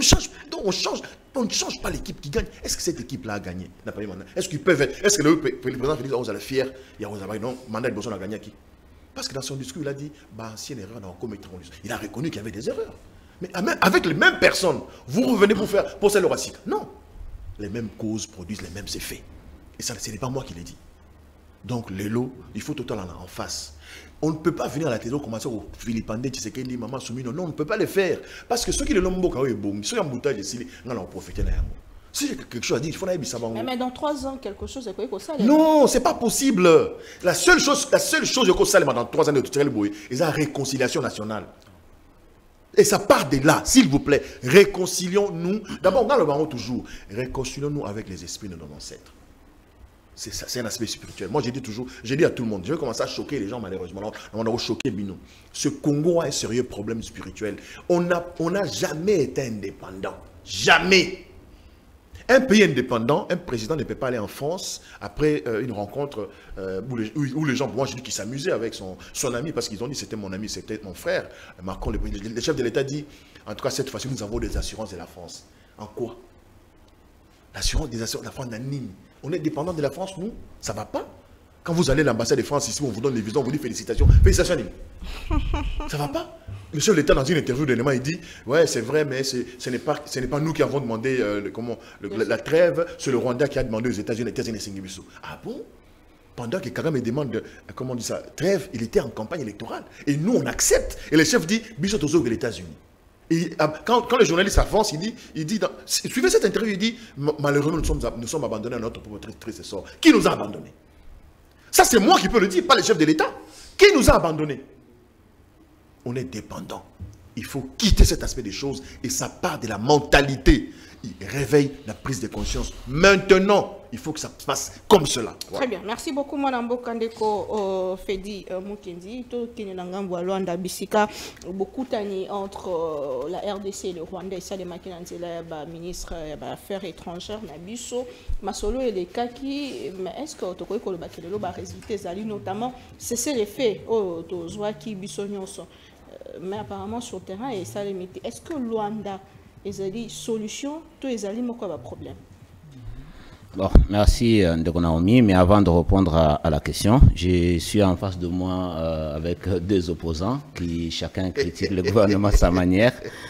Speaker 3: change pas l'équipe qui gagne. Est-ce que cette équipe-là a gagné? Est-ce qu'ils peuvent être, est-ce que le président Félix Antoine est fier? Il y a non, mandat de Bosson a gagné à qui? Parce que dans son discours, il a dit, si une erreur, on commettra. Il a reconnu qu'il y avait des erreurs. Mais avec les mêmes personnes, vous revenez pour faire le racisme. Non. Les mêmes causes produisent les mêmes effets. Et ça, ce n'est pas moi qui l'ai dit. Donc, les lots, il faut tout en face. On ne peut pas venir à la télé commencer au Philippandé, Tshisekedi, Maman Soumino. Non, on ne peut pas le faire. Parce que ceux qui le l'ont bon, ceux qui ont boutage ici, on en profite. Si j'ai quelque chose à dire, il faut aller savoir.
Speaker 1: Mais dans 3 ans, quelque chose est quoi ça?
Speaker 3: Non, c'est pas possible. La seule chose que ça dans 3 ans de tout le c'est la réconciliation nationale. Et ça part de là, s'il vous plaît. Réconcilions-nous. D'abord, on a le baron toujours. Réconcilions-nous avec les esprits de nos ancêtres. C'est ça, c'est un aspect spirituel. Moi, j'ai dit à tout le monde, je vais commencer à choquer les gens malheureusement. On a choqué Bino. Ce Congo a un sérieux problème spirituel. On n'a jamais été indépendant. Jamais. Un pays indépendant, un président ne peut pas aller en France après une rencontre où les gens, moi je dis qu'ils s'amusaient avec son ami, parce qu'ils ont dit c'était mon ami, c'était mon frère. Macron, le chef de l'État dit, en tout cas cette fois-ci nous avons des assurances de la France. En quoi? L'assurance des assurances de la France n'a ni. On est dépendant de la France, nous? Ça ne va pas? Quand vous allez à l'ambassade de France ici, on vous donne les visas, on vous dit félicitations. Félicitations, ça ne va pas? Le chef de l'État, dans une interview d'éléments, il dit ouais, c'est vrai, mais ce n'est pas nous qui avons demandé la trêve, c'est le Rwanda qui a demandé aux États-Unis. Ah bon? Pendant que Kagame demande, comment on dit ça, trêve, il était en campagne électorale. Et nous, on accepte. Et le chef dit Biso Tozo de l'États-Unis. Et quand le journaliste avance, il dit suivez cette interview, il dit malheureusement, nous sommes abandonnés à notre propre triste sort. Qui nous a abandonnés? Ça, c'est moi qui peux le dire, pas le chef de l'État. Qui nous a abandonnés? On est dépendant. Il faut quitter cet aspect des choses et ça part de la mentalité. Il réveille la prise de conscience. Maintenant, il faut que ça se passe comme cela.
Speaker 1: Voilà. Très bien. Merci beaucoup, Mme Bokandeko Fedi Mukendi. Tout qui est en Luanda Bisika, beaucoup d'années entre la RDC et le Rwanda. Et ça, les maquinanzela, ministre des Affaires étrangères, Nabiso, Masolo et les Kaki. Mais est-ce que tu crois que le Bakélelo va résulter, notamment, c'est l'effet au Zouaki Bissonyoso. Mais apparemment, sur le terrain, et ça limite. Est-ce que Luanda est une solution? Tout est un problème.
Speaker 4: Bon, merci Ndeko Naomi, mais avant de répondre à la question, je suis en face de moi avec 2 opposants qui chacun critique le gouvernement à sa manière.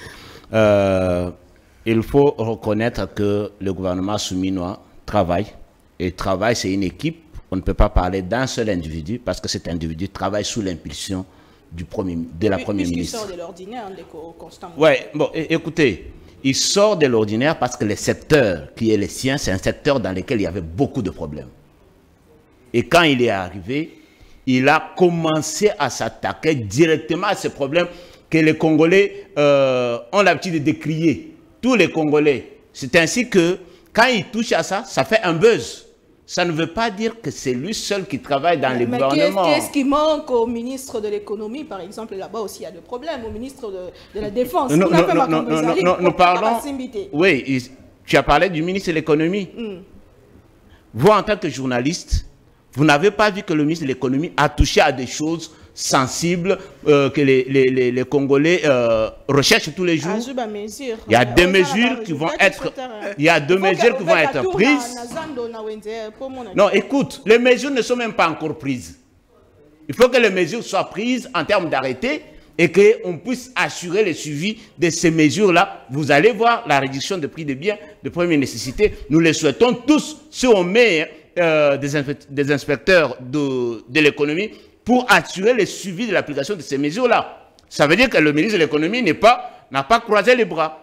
Speaker 4: Il faut reconnaître que le gouvernement souminois travaille, et travail c'est une équipe. On ne peut pas parler d'un seul individu parce que cet individu travaille sous l'impulsion de la Première ministre. Il sort de l'ordinaire, constamment. Oui, bon, écoutez. Il sort de l'ordinaire parce que le secteur qui est le sien, c'est un secteur dans lequel il y avait beaucoup de problèmes. Et quand il est arrivé, il a commencé à s'attaquer directement à ces problèmes que les Congolais ont l'habitude de décrier. Tous les Congolais. C'est ainsi que quand il touche à ça, ça fait un buzz. Ça ne veut pas dire que c'est lui seul qui travaille dans les gouvernements.
Speaker 1: Qu'est-ce qui manque au ministre de l'économie, par exemple? Là-bas aussi, il y a des problèmes. Au ministre de la Défense.
Speaker 4: Nous parlons... Oui, tu as parlé du ministre de l'économie. Vous, en tant que journaliste, vous n'avez pas vu que le ministre de l'économie a touché à des choses sensibles que les Congolais recherchent tous les jours. Il y a des mesures qui vont être, prises. Non, écoute, les mesures ne sont même pas encore prises. Il faut que les mesures soient prises en termes d'arrêté et qu'on puisse assurer le suivi de ces mesures-là. Vous allez voir la réduction des prix des biens de première nécessité. Nous les souhaitons tous, si on met des inspecteurs de l'économie pour assurer le suivi de l'application de ces mesures-là. Ça veut dire que le ministre de l'économie n'a pas croisé les bras.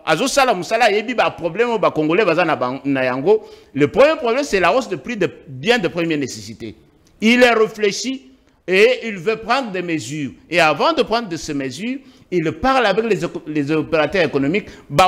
Speaker 4: Le premier problème, c'est la hausse de prix des biens de première nécessité. Il est réfléchi et il veut prendre des mesures. Et avant de prendre ces mesures, il parle avec les opérateurs économiques,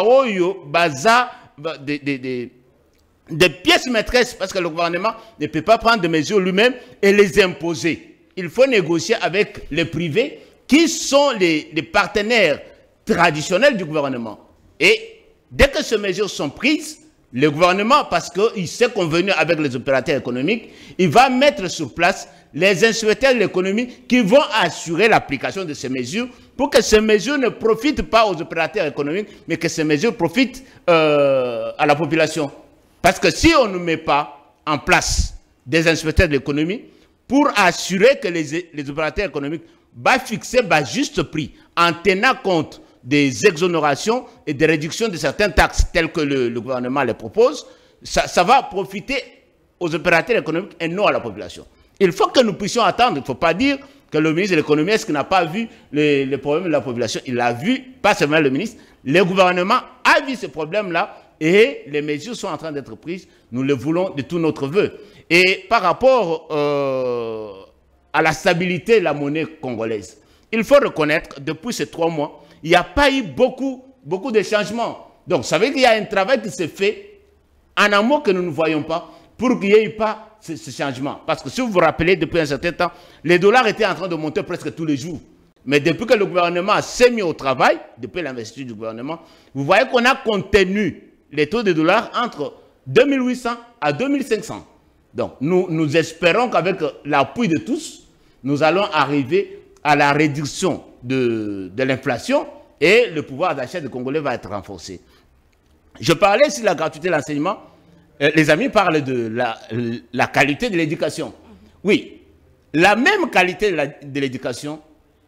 Speaker 4: des pièces maîtresses, parce que le gouvernement ne peut pas prendre des mesures lui-même et les imposer. Il faut négocier avec les privés qui sont les partenaires traditionnels du gouvernement. Et dès que ces mesures sont prises, le gouvernement, parce qu'il s'est convenu avec les opérateurs économiques, il va mettre sur place les inspecteurs de l'économie qui vont assurer l'application de ces mesures pour que ces mesures ne profitent pas aux opérateurs économiques, mais que ces mesures profitent à la population. Parce que si on ne met pas en place des inspecteurs de l'économie, pour assurer que les opérateurs économiques vont fixer juste prix en tenant compte des exonérations et des réductions de certaines taxes telles que le gouvernement les propose, ça va profiter aux opérateurs économiques et non à la population. Il faut que nous puissions attendre. Il ne faut pas dire que le ministre de l'économie, est-ce qu'il n'a pas vu les problèmes de la population? Il l'a vu, pas seulement le ministre. Le gouvernement a vu ces problèmes-là Et les mesures sont en train d'être prises. Nous le voulons de tout notre vœu. Et par rapport à la stabilité de la monnaie congolaise, il faut reconnaître, depuis ces 3 mois, il n'y a pas eu beaucoup de changements. Donc, ça veut dire qu'il y a un travail qui s'est fait en amont que nous ne voyons pas pour qu'il n'y ait pas ce changement. Parce que si vous vous rappelez, depuis un certain temps, les dollars étaient en train de monter presque tous les jours. Mais depuis que le gouvernement s'est mis au travail, depuis l'investiture du gouvernement, vous voyez qu'on a contenu les taux de dollars entre 2800 à 2500. Donc, nous espérons qu'avec l'appui de tous, nous allons arriver à la réduction de l'inflation et le pouvoir d'achat des Congolais va être renforcé. Je parlais sur la gratuité de l'enseignement. Les amis parlent de la qualité de l'éducation. Oui, la même qualité de l'éducation,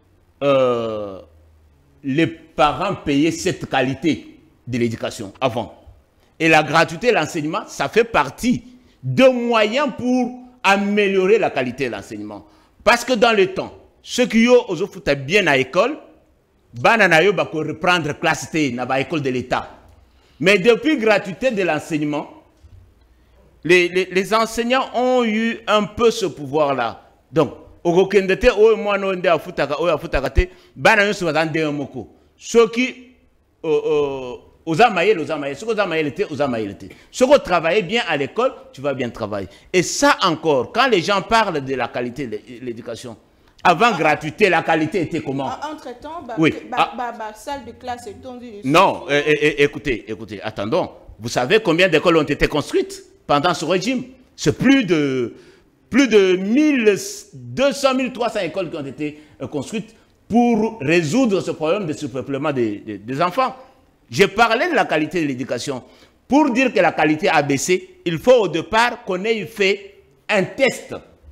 Speaker 4: les parents payaient cette qualité de l'éducation avant. Et la gratuité de l'enseignement, ça fait partie de moyens pour améliorer la qualité de l'enseignement. Parce que dans le temps, ceux qui ont osé bien à l'école, bananayo va reprendre classe T dans l'école de l'État. Mais depuis gratuité de l'enseignement, les enseignants ont eu un peu ce pouvoir-là. Donc, ceux qui ceux qui travaillent bien à l'école, tu vas bien travailler. Et ça encore, quand les gens parlent de la qualité de l'éducation, avant gratuité, la qualité était comment?
Speaker 1: Entre-temps,
Speaker 4: oui.
Speaker 1: salle de classe est tendue.
Speaker 4: Non, écoutez, attendons. Vous savez combien d'écoles ont été construites pendant ce régime? C'est plus de 1200, 1300 écoles qui ont été construites pour résoudre ce problème de surpeuplement des enfants. J'ai parlé de la qualité de l'éducation. Pour dire que la qualité a baissé, il faut au départ qu'on ait fait un test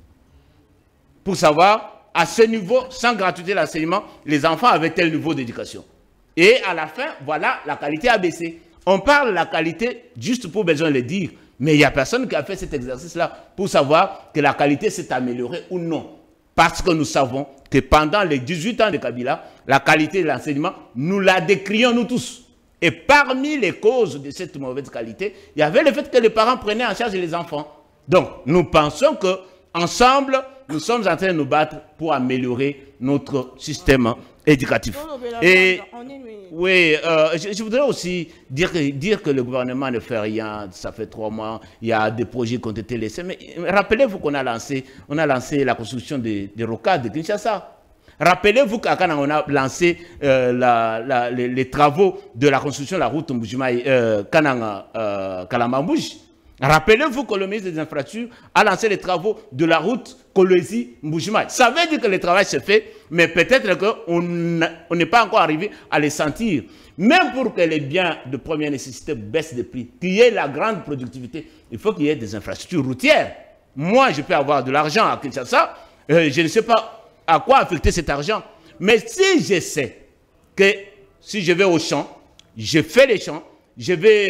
Speaker 4: pour savoir à ce niveau, sans gratuité de l'enseignement, les enfants avaient tel niveau d'éducation. Et à la fin, voilà, la qualité a baissé. On parle de la qualité juste pour besoin de le dire, mais il n'y a personne qui a fait cet exercice-là pour savoir que la qualité s'est améliorée ou non. Parce que nous savons que pendant les 18 ans de Kabila, la qualité de l'enseignement, nous la décrions nous tous. Et parmi les causes de cette mauvaise qualité, il y avait le fait que les parents prenaient en charge les enfants. Donc, nous pensons que ensemble, nous sommes en train de nous battre pour améliorer notre système éducatif. Et oui, je voudrais aussi dire que le gouvernement ne fait rien. Ça fait 3 mois, il y a des projets qui ont été laissés. Mais rappelez-vous qu'on a lancé la construction des rocades de Kinshasa. Rappelez-vous quand on a lancé les travaux de la construction de la route Mbujimayi-Kalamambouji. Rappelez-vous que le ministre des Infrastructures a lancé les travaux de la route Kolwezi-Mbujimayi. Ça veut dire que le travail se fait, mais peut-être qu'on n'est pas encore arrivé à les sentir. Même pour que les biens de première nécessité baissent de prix, qu'il y ait la grande productivité, il faut qu'il y ait des infrastructures routières. Moi, je peux avoir de l'argent à Kinshasa, je ne sais pas à quoi affecter cet argent. Mais si je sais que si je vais au champ, je fais les champs, je vais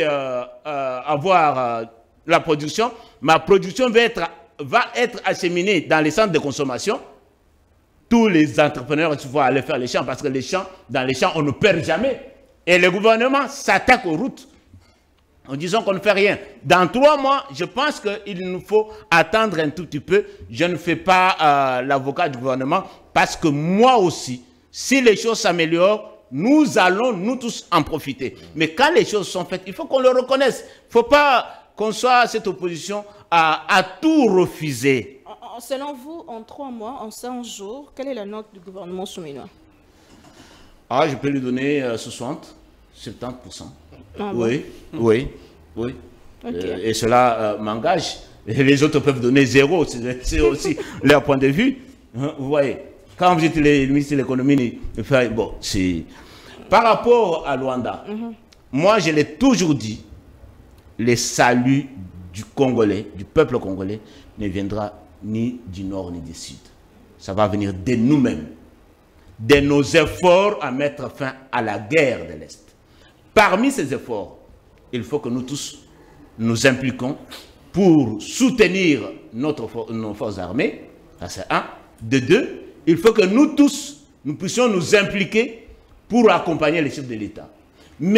Speaker 4: avoir la production, ma production va être acheminée dans les centres de consommation. Tous les entrepreneurs vont aller faire les champs parce que dans les champs, on ne perd jamais. Et le gouvernement s'attaque aux routes en disant qu'on ne fait rien. Dans 3 mois, je pense qu'il nous faut attendre un tout petit peu. Je ne fais pas l'avocat du gouvernement parce que moi aussi, si les choses s'améliorent, nous allons nous tous en profiter. Mais quand les choses sont faites, il faut qu'on le reconnaisse. Il ne faut pas qu'on soit à cette opposition à tout refuser.
Speaker 1: Selon vous, en 3 mois, en 100 jours, quelle est la note du gouvernement souminois?
Speaker 4: Ah, je peux lui donner 60, 70%.
Speaker 1: Ah,
Speaker 4: oui,
Speaker 1: bon.
Speaker 4: oui.
Speaker 1: Okay.
Speaker 4: Et cela m'engage. Et les autres peuvent donner 0, c'est aussi leur point de vue. Vous voyez, quand vous êtes le ministre de l'économie, bon, c'est... Par rapport à Luanda, moi je l'ai toujours dit, le salut du Congolais, du peuple congolais, ne viendra ni du nord ni du sud. Ça va venir de nous-mêmes, de nos efforts à mettre fin à la guerre de l'Est. Parmi ces efforts, il faut que nous tous nous impliquons pour soutenir nos forces armées. Ça c'est 1. De 2, il faut que nous tous, nous puissions nous impliquer pour accompagner les chefs de l'État. Mais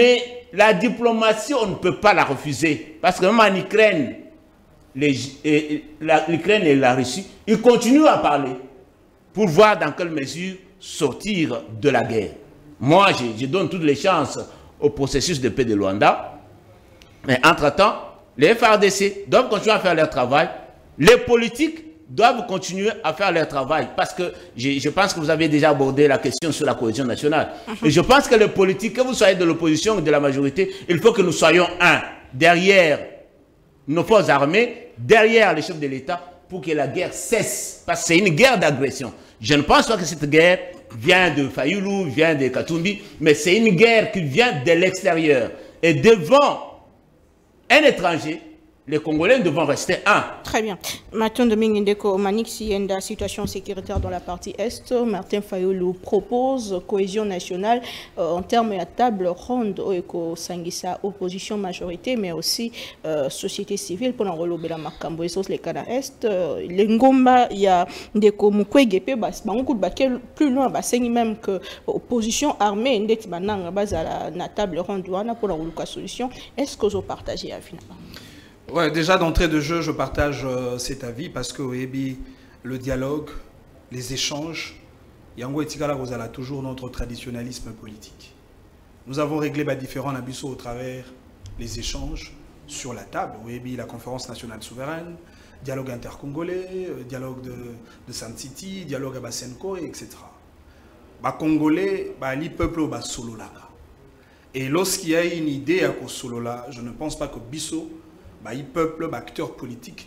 Speaker 4: la diplomatie, on ne peut pas la refuser. Parce que même en Ukraine, l'Ukraine et la Russie, ils continuent à parler pour voir dans quelle mesure sortir de la guerre. Moi, je donne toutes les chances au processus de paix de Luanda. Mais entre-temps, les FARDC doivent continuer à faire leur travail. Les politiques doivent continuer à faire leur travail. Parce que je pense que vous avez déjà abordé la question sur la cohésion nationale. Et je pense que les politiques, que vous soyez de l'opposition ou de la majorité, il faut que nous soyons un. Derrière nos forces armées, derrière les chefs de l'État, pour que la guerre cesse. Parce que c'est une guerre d'agression. Je ne pense pas que cette guerre vient de Fayoulou, vient de Katumbi, mais c'est une guerre qui vient de l'extérieur. Et devant un étranger, les Congolais devront rester un.
Speaker 1: Très bien. Martin Domingue Ndeko, Manix Yenda, situation sécuritaire dans la partie Est. Martin Fayoulou propose cohésion nationale en termes de table ronde au Sangisa, opposition majorité, mais aussi société civile pour enrôler la Makambo et les cas Est. Les Ngomba, il y a Ndeko Mukwegepe, plus loin, même que opposition armée, à la table ronde pour enrôler la solution. Est-ce que vous partagez finalement?
Speaker 2: Ouais, déjà d'entrée de jeu, je partage cet avis parce que le dialogue, les échanges, Yango Etikala a toujours notre traditionnalisme politique. Nous avons réglé différents abyssos au travers les échanges sur la table. La conférence nationale souveraine, dialogue intercongolais, dialogue de San City, dialogue à Basenko, etc. Congolais, les peuples solo là. Et lorsqu'il y a une idée à solo là, je ne pense pas que Bisso peuple, acteur politique,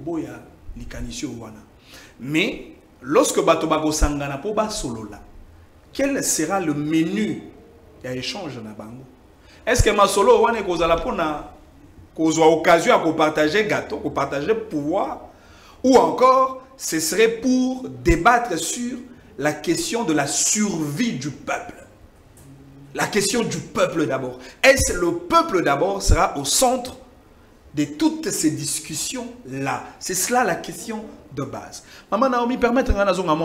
Speaker 2: mais lorsque Batobago Sangana po solo là, quel sera le menu d'échange na bango? Est-ce que ma solo wane kozala pona kozwa occasion à partager gâteau, à partager pouvoir, ou encore ce serait pour débattre sur la question de la survie du peuple? La question du peuple d'abord. Est-ce que le peuple d'abord sera au centre de toutes ces discussions-là? C'est cela la question de base. Maman Naomi, permettre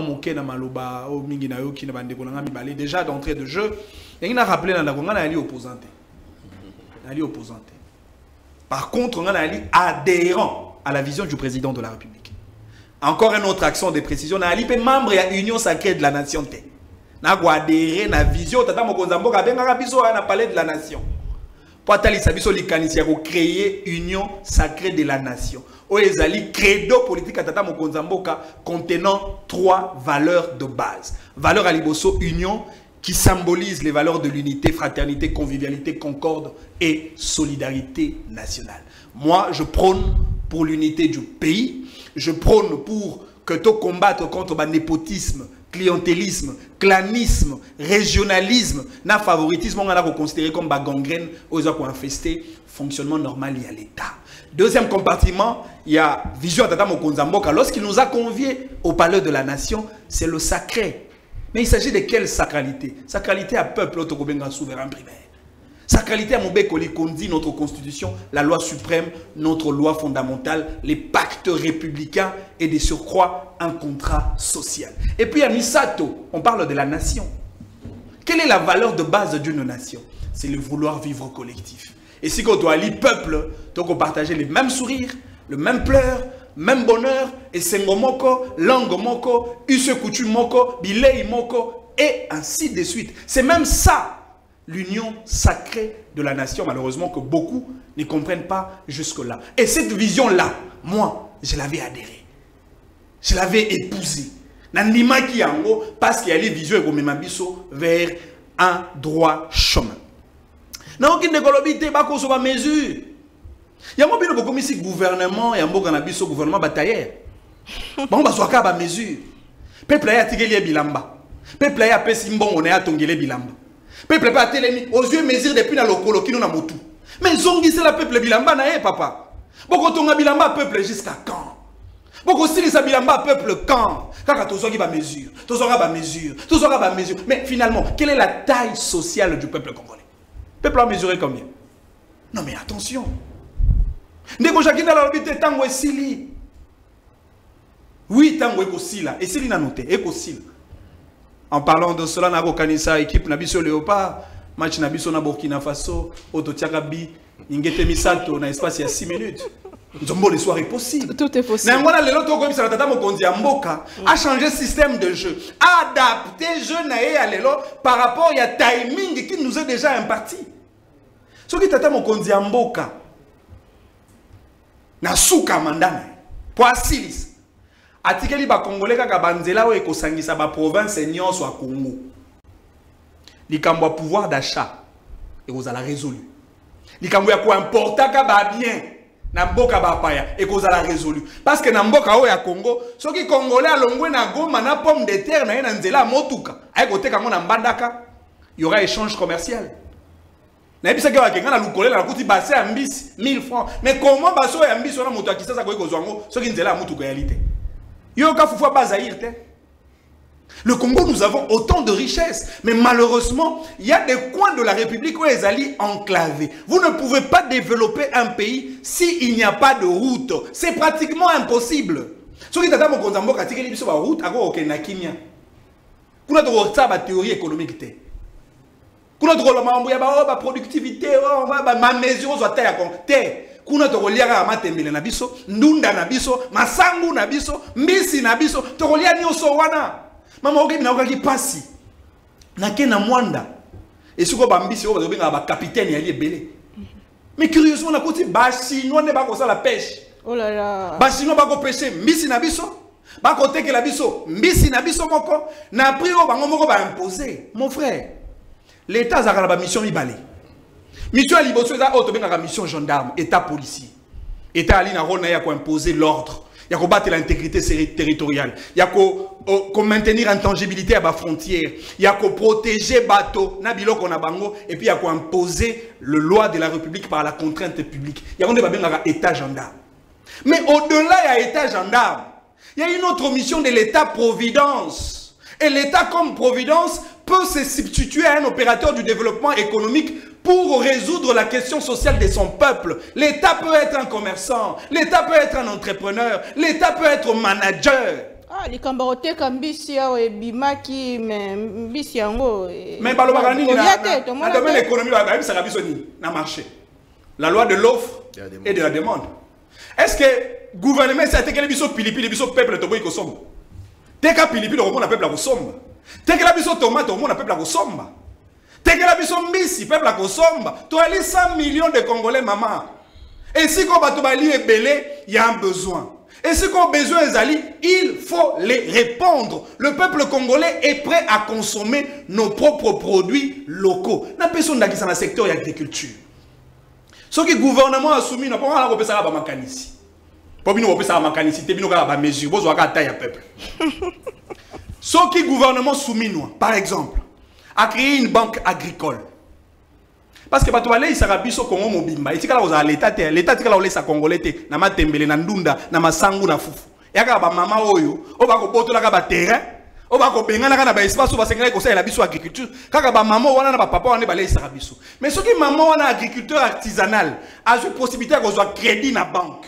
Speaker 2: déjà d'entrée de jeu, il a rappelé opposante. Par contre, on a adhérent à la vision du président de la République. Encore une autre action de précision, on a membre de l'Union sacrée de la nation. On a adhéré à la vision, on a parlé de la nation. Pour créer union sacrée de la nation. Oezali credo politique atata mokonzamboka contenant 3 valeurs de base. Valeur à liboso union qui symbolise les valeurs de l'unité, fraternité, convivialité, concorde et solidarité nationale. Moi, je prône pour l'unité du pays. Je prône pour que tout combattre contre le népotisme, clientélisme, clanisme, régionalisme, na favoritisme, on a considéré comme gangrène aux pour infester fonctionnement normal à l'État. Deuxième compartiment, il y a Vision Tata Mokonzamboka. Lorsqu'il nous a conviés au palais de la nation, c'est le sacré. Mais il s'agit de quelle sacralité? Sacralité à peuple, autogobenga souverain primaire. Sacralité à Mobekoli Kondi, notre constitution, la loi suprême, notre loi fondamentale, les pactes républicains et de surcroît un contrat social. Et puis à Misato, on parle de la nation. Quelle est la valeur de base d'une nation? C'est le vouloir vivre collectif. Et si on doit aller peuple, donc on partage les mêmes sourires, le même pleur, même bonheur, et c'est moko, langue moko, use coutume moko, bilei moko, et ainsi de suite. C'est même ça l'union sacrée de la nation, malheureusement que beaucoup ne comprennent pas jusque-là. Et cette vision-là, moi, je l'avais adhérée. Je l'avais épousée. Nandima ki yango, parce qu'il y a les visions vers un droit chemin. Na aucune écolobité, ba ko so ba mesure. Yango bino ko ici gouvernement, yango kana biso gouvernement batailleur. Bon ba so ka ba mesure. Peuple ya tikeli bilamba. Peuple ya pesi mbongo na ya tongele bilamba. Peuple pas télémi aux yeux mesure depuis na lokolo kino na motu. Mais zongi c'est la peuple bilamba na e papa. Boko tonga bilamba peuple jusqu'à quand? Boko sili sa bilamba peuple quand? Kaka tozoki ba mesure. Tozoka ba mesure. Tozoka ba mesure. Mais finalement, quelle est la taille sociale du peuple congolais? Le peuple a mesuré combien? Non mais attention. Ndeko Jacquina la lobité tango esili. Oui, tango ekosila. Esili na noté, ekosila. En parlant de cela, Nago Kanisa, équipe Nabiso Léopard, match na biso na Burkina Faso ototiaka bi ingete misato na espace ya 6 minutes. Nzombo, le soir est possible.
Speaker 1: Tout est possible.
Speaker 2: Mais moi, le loto comme ça, tata Mokondi Mboka a changé le système de jeu, adapté jeu naé à l'élo par rapport à timing qui nous est déjà imparti. Ce qui tata Mokondi Mboka na souka mandana poisilis atikeli ba congolais kaka banzela o ekosangisa ba province nyonso a Congo. Likambo ya pouvoir d'achat et vous allez résolu. Likambo ya ko importa ka ba bien na mboka bapaya et cause la résolu parce que na mboka o ya Congo soki congolais alongwe na goma na pomme de terre na yena nzela motuka ay kote kango na mbandaka il y aura échange commercial na bisa ke wakenga na lukolela na kuti base ya mbisi 1000 francs mais comment baso ya mbisi na moto akisasa ko ekozwango soki nzela motuka ya lite yo ka fufa bazaïr te. Le Congo, nous avons autant de richesses. Mais malheureusement, il y a des coins de la République où ils allaient enclavés. Vous ne pouvez pas développer un pays s'il n'y a pas de route. C'est pratiquement impossible. Ce qui est à Mokonzambo, quand il y a une route, il y a une théorie économique. Il y a une productivité, une mesure de terre. Kuna tokolia ka matembele na biso, ndunda na biso, masangu na biso, mbisi na biso, tokolia nyoso wana. Mama oke na okaki pasi. Na ke na mwanda. Et suko ba mbisi o ba benga ba capitaine ya liebele. Mais curieusement na koti ba chinois ne ba ko la pêche.
Speaker 1: Oh là là.
Speaker 2: Ba chinois ba ko pêcher mbisi na biso. Ba ko teke la biso, mbisi na biso moko, na prix o bango moko ba imposer. Mon frère, l'état za ba mission mibale. Mission liboso za auto benga mission gendarme, état policier. État ali na rôle na ya ko imposer l'ordre. Il y a combattre l'intégrité territoriale. Il y a qu'on maintenir intangibilité à la frontière. Il y a qu'on protéger bateau, nabilo qu'on a bango, et puis il y a qu'on imposer le loi de la République par la contrainte publique. Il y a qu'on a état gendarme. Mais au-delà, il y a état gendarme. Il y a une autre mission de l'État-providence. Et l'État comme providence peut se substituer à un opérateur du développement économique pour résoudre la question sociale de son peuple. L'État peut être un commerçant, l'État peut être un entrepreneur, l'État peut être un manager.
Speaker 1: Ah, les cambarotés comme Bissia et Bimaki, mais Bissiango.
Speaker 2: Mais dans le domaine économique, ça a marché. La loi de l'offre et de la demande. Est-ce que le gouvernement s'est attaqué au peuple de Kosomba? Teka Pilipi, le peuple à Kosomba. Teka la tomate, le peuple à Kosomba. Tekela biso mbisi peuple la Kosomba. Tu as les 100 millions de Congolais maman. Et si qu'on va te bali et belé, il y a un besoin. Et si qu'on a besoin d'ali, il faut les répondre. Le peuple congolais est prêt à consommer nos propres produits locaux. Na personne qui sont dans le secteur de l'agriculture. Ce que le gouvernement a soumis, n'a pas à repérer ça à Makanisi. Pour nous repérer ça à Makanisi, t'es bien à mesure. Vous avez taille à peuple. Ce que le gouvernement soumis nous, par exemple, a créé une banque agricole. Parce que bato balei saka biso Congo mobimba. Itikala oza l'état tikala olesa congolais te na matembele na ndunda na masangu na fufu. Yaka ba mama oyo, o ba ko botola ka ba terrain, o ba ko bengana ka na ba espace ba sengela ko sala biso agriculture. Kaka ba mama wana na ba papa wana balei saka biso. Mais ce qui maman wana agriculteur artisanal a eu possibilité ko zo crédit na banque.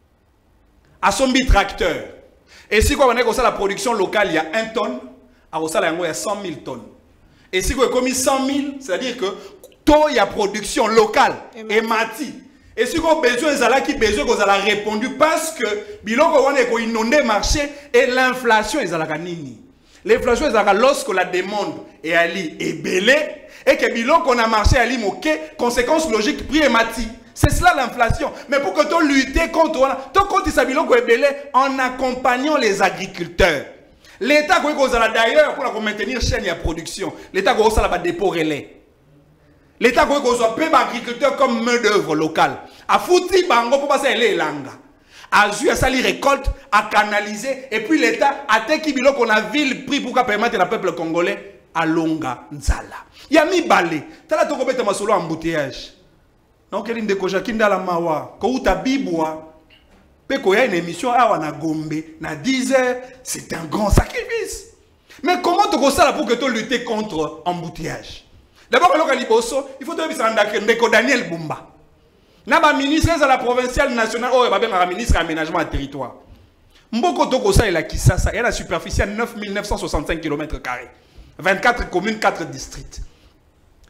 Speaker 2: A son tracteur. Et si quoi on est comme ça la production locale il y a 1 tonne, a ko sala yango il y a 100 000 tonnes. Et si vous avez commis 100 000, c'est-à-dire que il y a production locale et mati. Et si vous avez besoin, vous avez répondu parce que biloko wana ko inonder marché et l'inflation est la nini. L'inflation est lorsque la demande est ali est belé et que biloko on a marché ali moké, conséquence logique prix et mati. C'est cela l'inflation. Mais pour que tu lutter contre ça biloko est belé en accompagnant les agriculteurs. L'État d'ailleurs pour maintenir chaîne de production. L'État a dépôt relais. L'État a agriculteurs comme main d'œuvre locale. A fouti bango pour passer les langues. A joué à sali récolte, à canaliser. Et puis l'État a teki bilo qu'on a ville pris pour permettre au peuple congolais à longa nzala. Il y a mis balé. T'as la toko bête ma solo embouteillage. Donc il y a une décoja kinda la mawa. Ko uta bibwa. Quand il y a une émission à Gombe, à 10 heures, c'est un grand sacrifice. Mais comment tu fais ça pour que tu luttes contre l'embouteillage? D'abord, il faut que Daniel Bumba. Naba ministre de la provinciale nationale, oh, il y a un ministre de l'aménagement du territoire. Mboko Tokosa et la Kisasa, il y a la superficie à 9 965 km². 24 communes, 4 districts.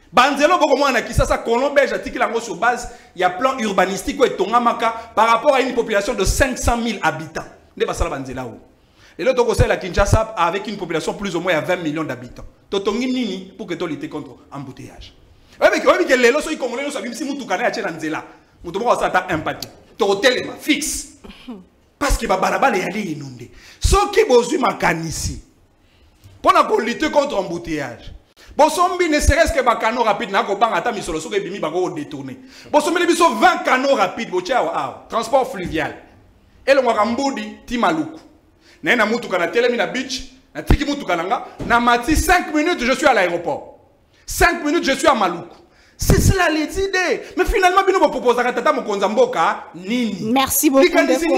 Speaker 5: Banzelo Bokomana qui ça Colombage article sur base, il y a plan urbanistique et Tongamaka par rapport à une population de 500 000 habitants. Ne pas ça Banzelao. Et l'autre conseil la Kinshasa avec une population plus ou moins à 20 millions d'habitants. Totongi nini pour que tu luttes contre l'embouteillage. Oui, mais que les lois sont congolais, nous savons si nous tukane à Tchélanzela. Nous devons avoir ça empathie. Totelema fixe. Parce que Babaraba les allés inondés. Ce qui bosu makanisi. Pour lutter contre l'embouteillage. Bosombi ne serait-ce que ba canaux rapides na ko banga ta misolo so ke bimi ba ko détourner. Bosombi biso 20 canaux rapides bo tia wa transport fluvial. Et le Mwakambudi Timaluku. Na mutuka na telemi na beach, na tiki mutuka nanga, na mati 5 minutes je suis à l'aéroport. 5 minutes je suis à Maluku. C'est cela l'idée. Mais finalement bino bo proposer tata mokonza mboka nini.
Speaker 1: Merci beaucoup.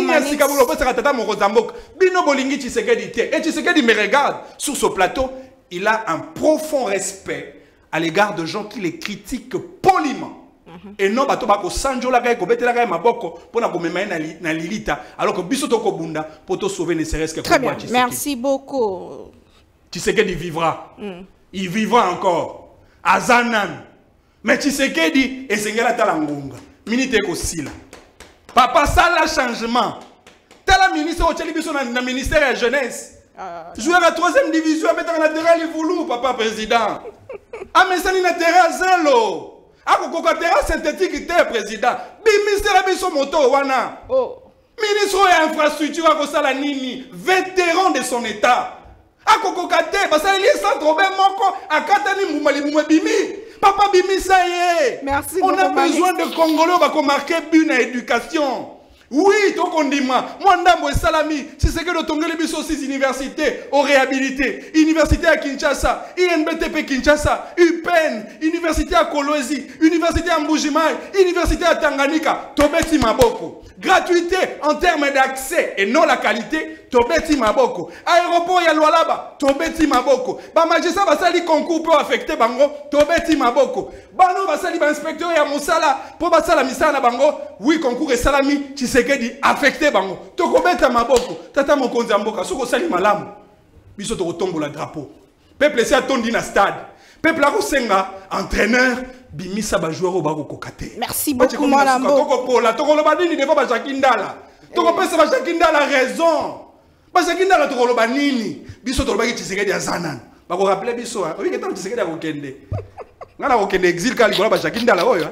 Speaker 5: Bino bolingi Tshisekedi tie. Et Tshisekedi me regarde sur ce plateau. Il a un profond respect à l'égard de gens qui les critiquent poliment. Et non, bato bako sanjo la gaye ko betela gaye maboko pona ko mema na lilita alors que biso to ko bunda pour te sauver ne serait-ce que
Speaker 1: très bien. Merci beaucoup.
Speaker 5: Tshisekedi vivra. Il vivra encore. Azanan. Mais Tshisekedi esengela talangunga. Minute ko sila. Papa ça la changement. Tala ministre au tcheli biso na ministère de la jeunesse. Jouer à la 3e division, mettre un latéral voulu, papa président. Ah, mais ça n'est pas zélo. Ah, pourquoi terrain synthétique était président? Ministre de la moto, wana. Ministre de l'infrastructure, à Kosala Nini, vétéran de son état. Ah, pourquoi terrain, parce qu'il est sans trouver mon à Katani Moumali Moumabimi. Papa Bimi, ça y est.
Speaker 1: Merci.
Speaker 5: On a besoin de Congolais qui marquer une éducation. Oui, tout qu'on dit moi. Moi, Ndambo et Salami, c'est que nous avons les 6 universités au réhabilité. Université à Kinshasa, INBTP Kinshasa, UPEN, Université à Kolwezi, Université à Mbujimai, Université à Tanganyika, Tobeti Maboko. Gratuité en termes d'accès et non la qualité, Tobeti Maboko. Aéroport ya Lualaba, Tobeti Maboko. Ba magistrat va sali concours pour affecter bango, Tobeti Maboko. Bano va sali ba inspecteur ya Moussala pour ba sala misala bango, oui concours et salami, Tshisekedi affecté bango. Tokobeta Maboko, tata mokonzi mboka, soko sali malamu. Biso to tombola drapeau. Peuple si atondi na stade. Peuple a senga entraîneur bimisa ba joueur au bako kokate.
Speaker 1: Merci beaucoup madame.
Speaker 5: Toko pola, toko loba nini devant ba Jakindala. Toko pesa ba Jakindala raison. Ba Jakindala toko loba nini? Biso to loba ki Tshisekedi azanan. Ba ko rappeler biso, oui que tant Tshisekedi a kokende. Ngana kokende exil kali ko ba Jakindala oyo.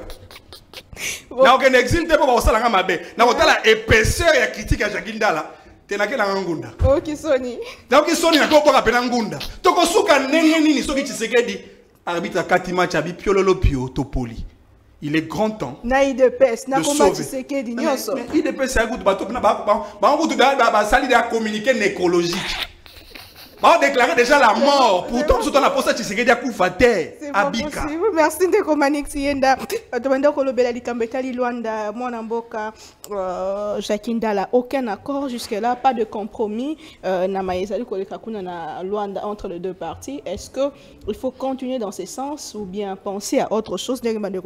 Speaker 5: Na kokende exil te ba osala nga mabe. Na kotala épaisseur ya critique ya Jakindala. Tenake na ngunda.
Speaker 1: Ok Sony.
Speaker 5: Na ok Sony na ko poka pena ngunda. Toko suka ndenge nini soki Tshisekedi arbitre Kati match abi piololo pio topoli. Il est grand temps.
Speaker 1: Na IDPS na komba Tshisekedi nyonso.
Speaker 5: IDPS ça goûte bato na ba goûte ba sali de communiqué nécrologique. Ba déclarer déjà la mort. Pourtant surtout na posa Tshisekedi akufa terre abika.
Speaker 1: Merci de Komanik Sienda. Tobanda kolobela likambetali Luanda mwana mboka Jakindala, aucun accord jusque-là, pas de compromis na maezali koleka kuna na Luanda entre les deux parties. Est-ce que il faut continuer dans ce sens ou bien penser à autre chose?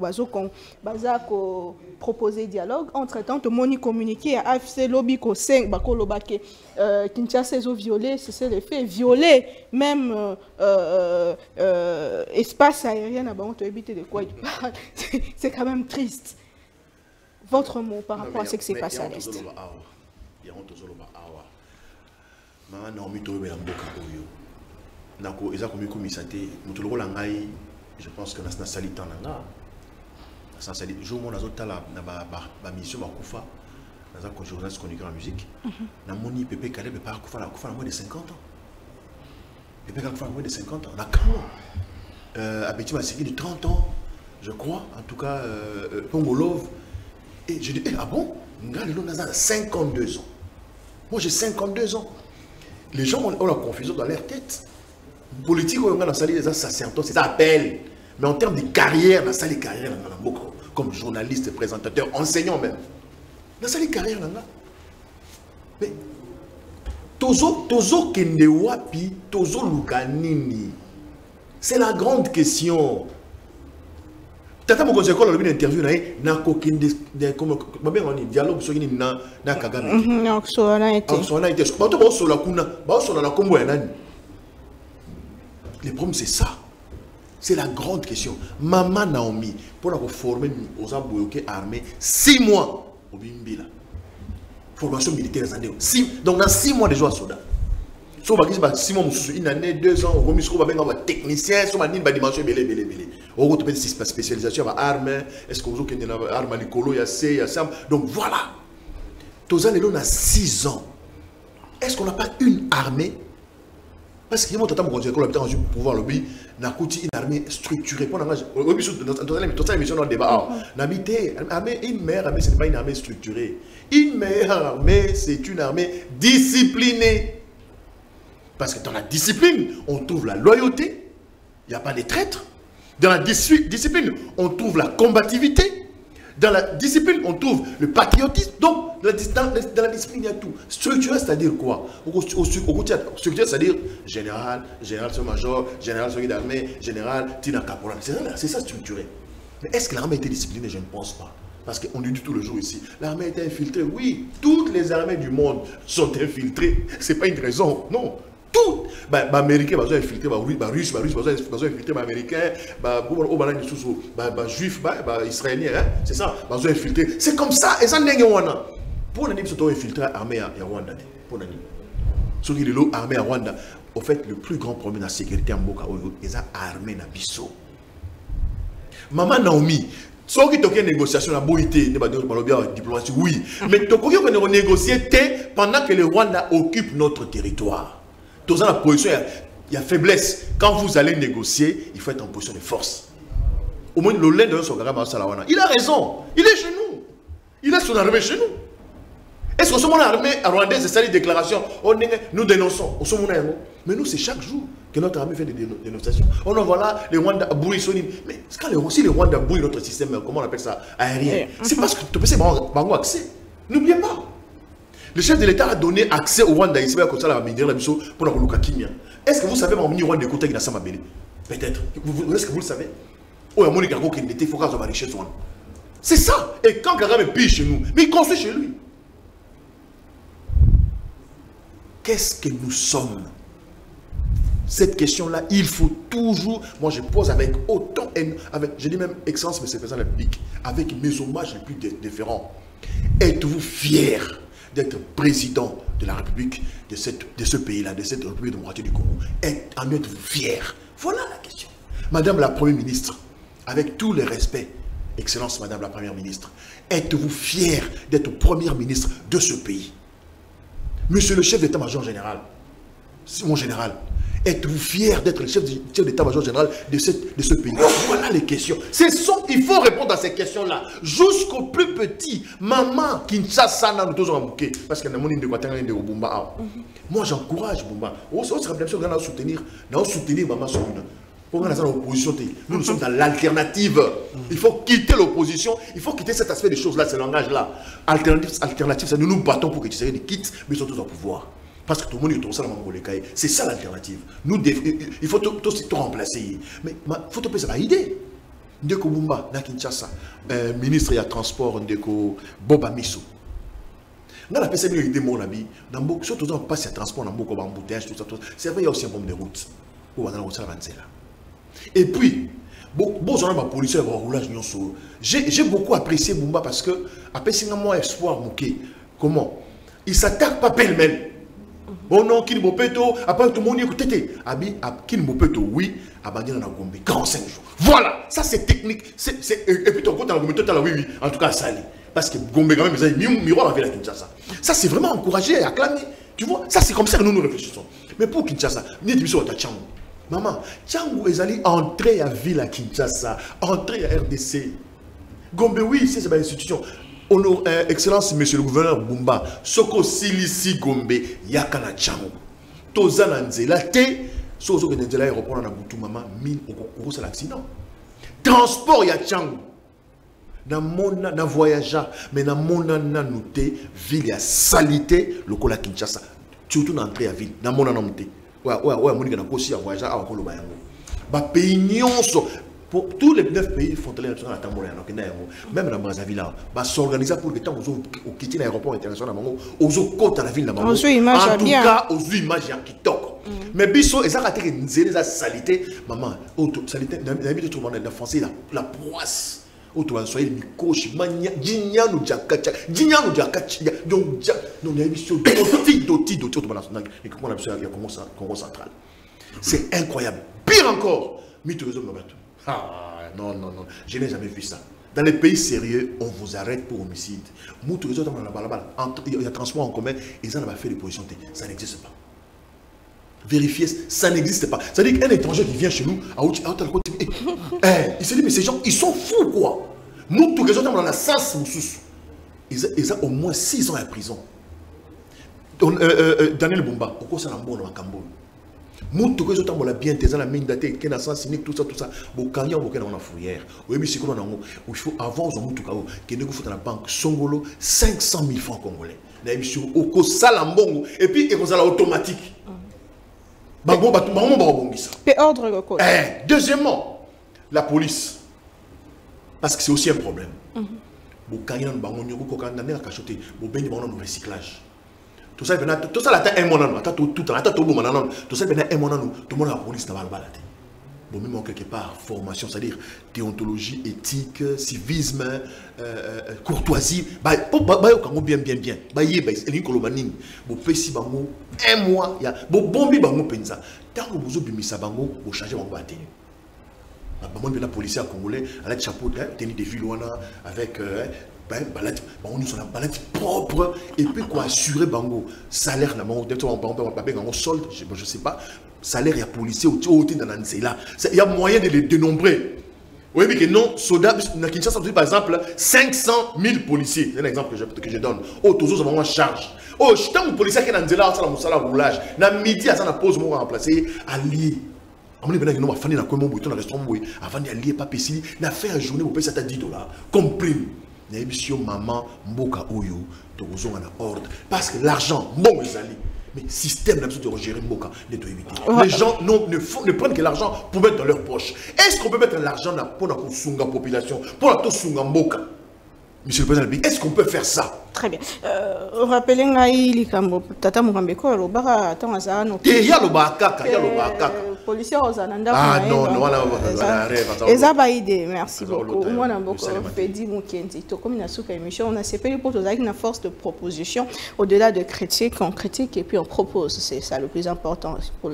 Speaker 1: Bazako proposer dialogue. Entre-temps, tout le monde communiqué à AFC Lobby ko 5 bakolo bake Kinshasa ont violé, c'est le fait violer même espace aérien à Bango, éviter de quoi il parle. C'est quand même triste. Votre mot par rapport à ce qui s'est passé à l'Est.
Speaker 3: Je pense que na salita nanga sans salit jour mon azota la ba mission ba kufa na za journaliste chroniqueur en musique na moni Pepe Kalebe pas kufa la kufa à moins de 50 ans. Pepe Kalebe kufa à moins de 50 ans. Na quand Abeti Masiki de 30 ans je crois en tout cas Pongolov et je dis ah bon ngal lo na 52 ans. Moi j'ai 52 ans. Les gens ont la confusion dans leur tête. Politique, on a salé des sacerdotes, c'est ça appel. Mais en termes de carrière, on a salé carrière comme journaliste, présentateur, enseignant même. On a salé carrière là. Mais Tozo Kendewapi, Tozo Lukanini. C'est la grande question. Tata mon conseil, quand on a vu une interview, na kokende comme on dit dialogue sur une na Kagame.
Speaker 1: Non, ça a été.
Speaker 3: Ça a été. Ba to ba so la kuna, ba so la kombo ya nani. Le problème c'est ça. C'est la grande question. Maman Naomi, pour nous former aux armées, 6 mois au Bimbila. Formation militaire, donc dans 6 mois déjà soldats. So ba 6 mois, une année, 2 ans, on va technicien, so une dimension belé. On va spécialisation en armes, est-ce que vous avez une arme à l'écolo, il y a C, il y a ça. Donc voilà. Tous les on a 6 ans. Est-ce qu'on n'a pas une armée? Parce qu'il y a un pouvoir lobby, n'a une armée structurée. Dans la mission, on débat. Une meilleure armée, ce n'est pas une armée structurée. Une meilleure armée, c'est une armée disciplinée. Parce que dans la discipline, on trouve la loyauté. Il n'y a pas de traîtres. Dans la discipline, on trouve la combativité. Dans la discipline, on trouve le patriotisme. Donc, dans la discipline, il y a tout. Structuré, c'est-à-dire quoi? Structuré, c'est-à-dire général, major, général d'armée, général, tina caporal. C'est ça structuré. Mais est-ce que l'armée était disciplinée? Je ne pense pas. Parce qu'on dit tout le jour ici, l'armée était infiltrée. Oui, toutes les armées du monde sont infiltrées. Ce n'est pas une raison, non. Tout. Les Américains sont infiltrés, les Russes sont infiltrés, les Américains, les Juifs, les Israéliens, c'est ça, ils sont infiltrés. C'est comme ça, et ça n'est pas. Pour nous, ils sont infiltrés à l'armée à Rwanda. Pour nous, ceux qui sont armés à Rwanda, en fait, le plus grand problème de la sécurité en Boka, ils sont armés à Bisso. Maman Naomi, ceux qui ont une négociation à Boïté, diplomatie, oui, mais ceux qui ont négocié pendant que le Rwanda occupe notre territoire. Dans la position, il y a faiblesse. Quand vous allez négocier, il faut être en position de force. Au moins, le lait de son il a raison. Il est chez nous. Il a son armée chez nous. Est-ce que son armée rwandaise, c'est ça les déclarations? Nous dénonçons. Mais nous, c'est chaque jour que notre armée fait des dénonciations. On en voit là, les Rwandais brouillent son île. Mais si les Rwandais brouillent notre système, comment on appelle ça? Aérien. C'est parce que tu peux avoir accès. N'oubliez pas. Le chef de l'État a donné accès au Rwanda ici pour la minère pour la Luka Kimia. Est-ce que vous savez mon Rwanda de côté qui n'a pas belé? Peut-être. Est-ce que vous le savez? Oh, il y a qui était faut avoir richesse. C'est ça. Et quand Kagame pille chez nous, mais il construit chez lui. Qu'est-ce que nous sommes? Cette question-là, il faut toujours, moi je pose avec autant, je dis même excellence, mais c'est président de la République, avec mes hommages les plus différents. Êtes-vous fiers d'être président de la République de ce pays-là, de cette République démocratique du Congo? En êtes-vous fiers? Voilà la question. Madame la Première ministre, avec tous les respects, Excellence Madame la Première ministre, êtes-vous fiers d'être Première ministre de ce pays? Monsieur le chef d'état-major général, mon général, êtes-vous fiers d'être le chef d'état-major général de ce pays? Voilà les questions. Il faut répondre à ces questions-là. Jusqu'au plus petit. Maman, Kinshasa, nous tous en bouquet. Parce qu'il y a un monde de Bumba. Moi, j'encourage Bumba. On se rappelle que nous soutenir Maman Souna. Pour nous, l'opposition, nous sommes dans l'alternative. Il faut quitter l'opposition. Il faut quitter cet aspect des choses-là, ce langage-là. Alternative, ça, nous nous battons pour que tu sois quitte, mais ils sont tous au pouvoir. Parce que tout le monde est tout ça dans le cahier. C'est ça l'alternative. Il faut tout remplacer. Mais il faut tout ça idée. Ndeko Bumba, na Kinshasa, ministre de transport, Ndeko Boba Misso. Dans la PCB, il y a des mots, surtout dans le passé de transport, dans le embouteillage, tout ça. C'est vrai, il y a aussi un bombe de route. Et puis, j'ai beaucoup apprécié Bumba parce que, après, c'est un espoir. Comment? Il ne s'attaque pas pêle-mêle. Bon non, Kini Mopeto, après tout le monde écoute, Kini Mopeto, oui, abandonné dans la Gombe, 45 jours. Voilà, ça c'est technique. Et puis ton compte dans la Gombe, oui, en tout cas, ça allait. Parce que Gombe, quand même, ils ont mis miroir avec la Kinshasa. Ça c'est vraiment encouragé et acclamé. Tu vois, ça c'est comme ça que nous réfléchissons. Mais pour Kinshasa, nous disons à Tchango. Maman, Tchango est allé entrer à ville à Kinshasa, entrer à RDC. Gombe, oui, c'est une institution. Excellence, monsieur le gouverneur Bumba, Soko Silisi Gombe, Yakana Tchango. Tozana Nzela Te, Sozo Nzela aéroport na Boutou Maman, mine au c'est l'accident. Transport ya Tchango. Na voyageur, mais na mona na nouté, ville ya salité, le cola Kinshasa. Surtout dans l'entrée à ville, na mona na nouté. Ouais, moni na kosi ya voyageur, à Kolo Bayango. Ba pays nyonso. Pour tous les 9 pays font l'élection à Tambour, même dans Brazzaville, va s'organiser pour que tant aux quitter l'aéroport international, aux côtes à la ville, en tout cas aux images qui toquent. Mais biso, ils ont raté une salité. Maman, salité, tout le monde est français, la poisse. Autour soyez les coachs, mania, digna nous diakacha, donc, non, il y a une mission d'oti, et comment on a besoin de Congo central. C'est incroyable. Pire encore, ah, non, je n'ai jamais vu ça. Dans les pays sérieux, on vous arrête pour homicide. Il y a transport en commun, ils en ont fait des positions. Ça n'existe pas. Vérifiez, ça n'existe pas. C'est-à-dire qu'un étranger qui vient chez nous, il se dit, mais ces gens, ils sont fous, quoi. Nous, tous les autres, on a sens, ils ont au moins 6 ans à prison. Daniel Bumba, au cours de la Cambo. Nous, tous les autres, on a bien tes la mine datée, qui a sens cynique, tout ça. Bon, quand on a fourrière, oui, mais c'est qu'on a il faut avant, on a tout cas, qui nous faut dans la banque, Songolo, 500 000 francs congolais. Au cours de Salambongo, et puis, il y a automatique. Deuxièmement, la police. Parce que c'est aussi un problème. Quand il y a un recyclage. Tout ça, un mois, tout ça, tout le monde la police n'a pas baladé. Bon, même quelque part, formation, c'est-à-dire déontologie, éthique, civisme, courtoisie. Bien. Un mois, il y a bon pensa. Tant que vous avez mis ça, vous changez votre bâtiment. La police congolais, avec chapeau, tenue de ville avec on sont balade propre et puis quoi assurer bango salaire solde, je sais pas, salaire et policier il y a moyen de les dénombrer. Oui, mais que non, Soda, par exemple, 500 000 policiers. C'est un exemple que je donne. Oh, tous autres en charge. Oh, je suis un policier qui est dans le roulage. Dans midi, à la pause, on va remplacer à lier. Avant de lier, pas pessi, n'a fait un journée, vous payez ça à $10. Comprime. L'émission maman, mboka oyo, tozo en ordre. Parce que l'argent, bon, les alliés. Mais le système de gérer Mboka ne doit éviter. Les gens ne prennent que l'argent pour mettre dans leur poche. Est-ce qu'on peut mettre l'argent pour la population, pour la Mboka? Monsieur le Président, est-ce qu'on peut faire ça?
Speaker 1: Très bien. Rappelez Ngaïli Kambo, Tata Mourambeko, le Bara, tant à
Speaker 3: il y a le Bakaka, il y a le Bakaka.
Speaker 1: Policier Ozananda.
Speaker 3: Ah non,
Speaker 1: Ezabaïde, merci beaucoup. Moi, on a beaucoup fait Moukienti. Comme une émission, on a CPI pour une force de proposition. Au-delà de critique, on critique et puis on propose. C'est ça le plus important pour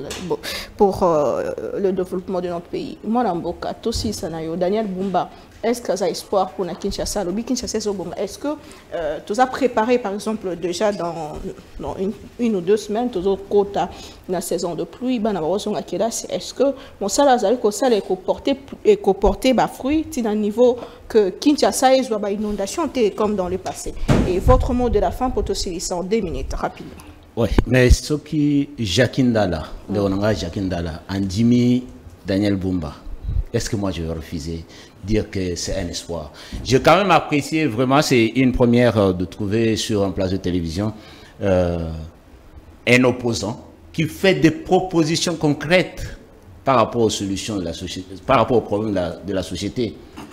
Speaker 1: le développement de notre pays. Moi, on a beaucoup. Tossi Sanayo, Daniel Bumba. Est-ce que ça a espoir pour la Kinshasa? Est-ce que tu as préparé, par exemple, déjà dans une ou 2 semaines, tous autres quotas dans la saison de pluie, est-ce que mon salaire est comporté fruit dans le niveau que Kinshasa est une inondation comme dans le passé? Et votre mot de la fin pour tous ces 2 minutes, rapidement.
Speaker 4: Oui, mais ce qui Jakindala, Jakindala, Andimi, Daniel Bumba, est-ce que moi je vais refuser dire que c'est un espoir? J'ai quand même apprécié, vraiment, c'est une première de trouver sur un plateau de télévision un opposant qui fait des propositions concrètes par rapport aux solutions de la société, par rapport aux problèmes de la société.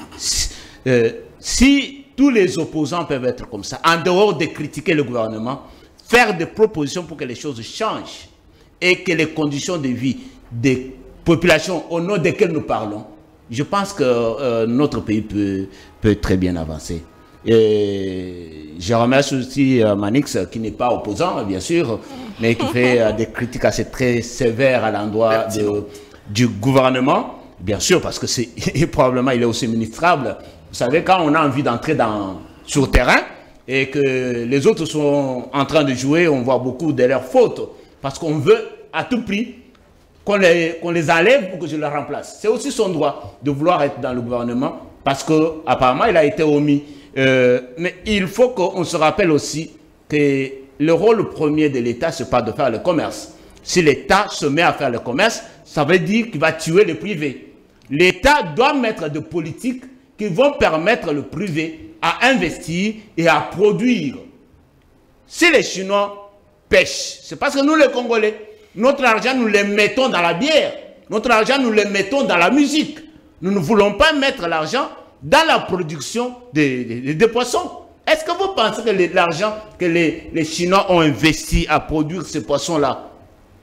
Speaker 4: Si tous les opposants peuvent être comme ça, en dehors de critiquer le gouvernement, faire des propositions pour que les choses changent et que les conditions de vie des populations au nom desquelles nous parlons, je pense que notre pays peut très bien avancer. Et je remercie aussi Manix, qui n'est pas opposant, bien sûr, mais qui fait des critiques assez très sévères à l'endroit du gouvernement. Bien sûr, parce que probablement il est aussi ministrable. Vous savez, quand on a envie d'entrer sur le terrain et que les autres sont en train de jouer, on voit beaucoup de leurs fautes. Parce qu'on veut à tout prix qu'on les enlève pour que je les remplace. C'est aussi son droit de vouloir être dans le gouvernement parce qu'apparemment il a été omis. Mais il faut qu'on se rappelle aussi que le rôle premier de l'État, ce n'est pas de faire le commerce. Si l'État se met à faire le commerce, ça veut dire qu'il va tuer le privé. L'État doit mettre des politiques qui vont permettre le privé à investir et à produire. Si les Chinois pêchent, c'est parce que nous les Congolais, notre argent, nous le mettons dans la bière. Notre argent, nous le mettons dans la musique. Nous ne voulons pas mettre l'argent dans la production des poissons. Est-ce que vous pensez que l'argent que les Chinois ont investi à produire ces poissons-là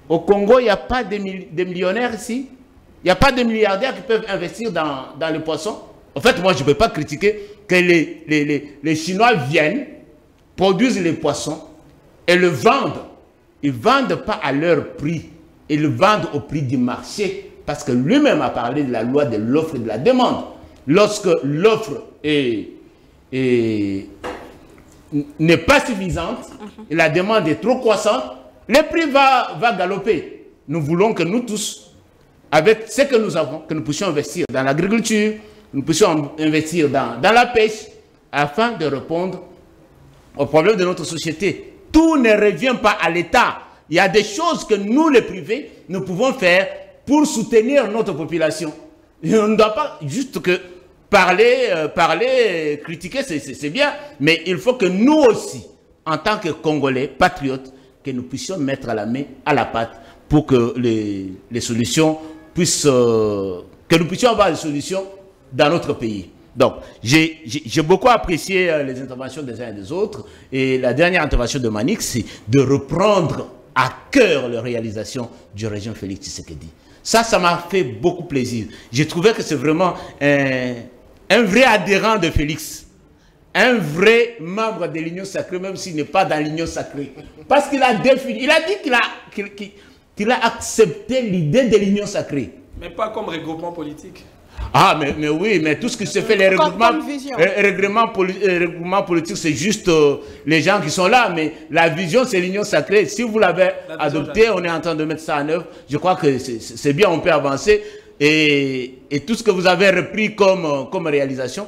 Speaker 4: Au Congo, il n'y a pas de millionnaires ici. Il n'y a pas de milliardaires qui peuvent investir dans le poisson. En fait, moi, je ne peux pas critiquer que les Chinois viennent, produisent les poissons et le vendent. Ils ne vendent pas à leur prix. Ils le vendent au prix du marché. Parce que lui-même a parlé de la loi de l'offre et de la demande. Lorsque l'offre n'est pas suffisante, et la demande est trop croissante, le prix va galoper. Nous voulons que nous tous, avec ce que nous avons, que nous puissions investir dans l'agriculture, nous puissions investir dans la pêche, afin de répondre aux problèmes de notre société. Tout ne revient pas à l'État. Il y a des choses que nous, les privés, nous pouvons faire pour soutenir notre population. Et on ne doit pas juste que parler, critiquer, c'est bien, mais il faut que nous aussi, en tant que Congolais, patriotes, que nous puissions mettre la main à la pâte pour que les solutions puissent, que nous puissions avoir des solutions dans notre pays. Donc, j'ai beaucoup apprécié les interventions des uns et des autres, et la dernière intervention de Manix, c'est de reprendre à cœur la réalisation du régime Félix Tshisekedi. Ça m'a fait beaucoup plaisir. J'ai trouvé que c'est vraiment un vrai adhérent de Félix. Un vrai membre de l'Union sacrée, même s'il n'est pas dans l'Union sacrée. Parce qu'il a défini, il a dit qu'il a accepté l'idée de l'Union sacrée.
Speaker 5: Mais pas comme regroupement politique.
Speaker 4: Ah, mais oui, mais tout ce qui se fait, les regroupements politiques, c'est juste les gens qui sont là. Mais la vision, c'est l'Union sacrée. Si vous l'avez adoptée, on est en train de mettre ça en œuvre. Je crois que c'est bien, on peut avancer. Et tout ce que vous avez repris comme réalisation,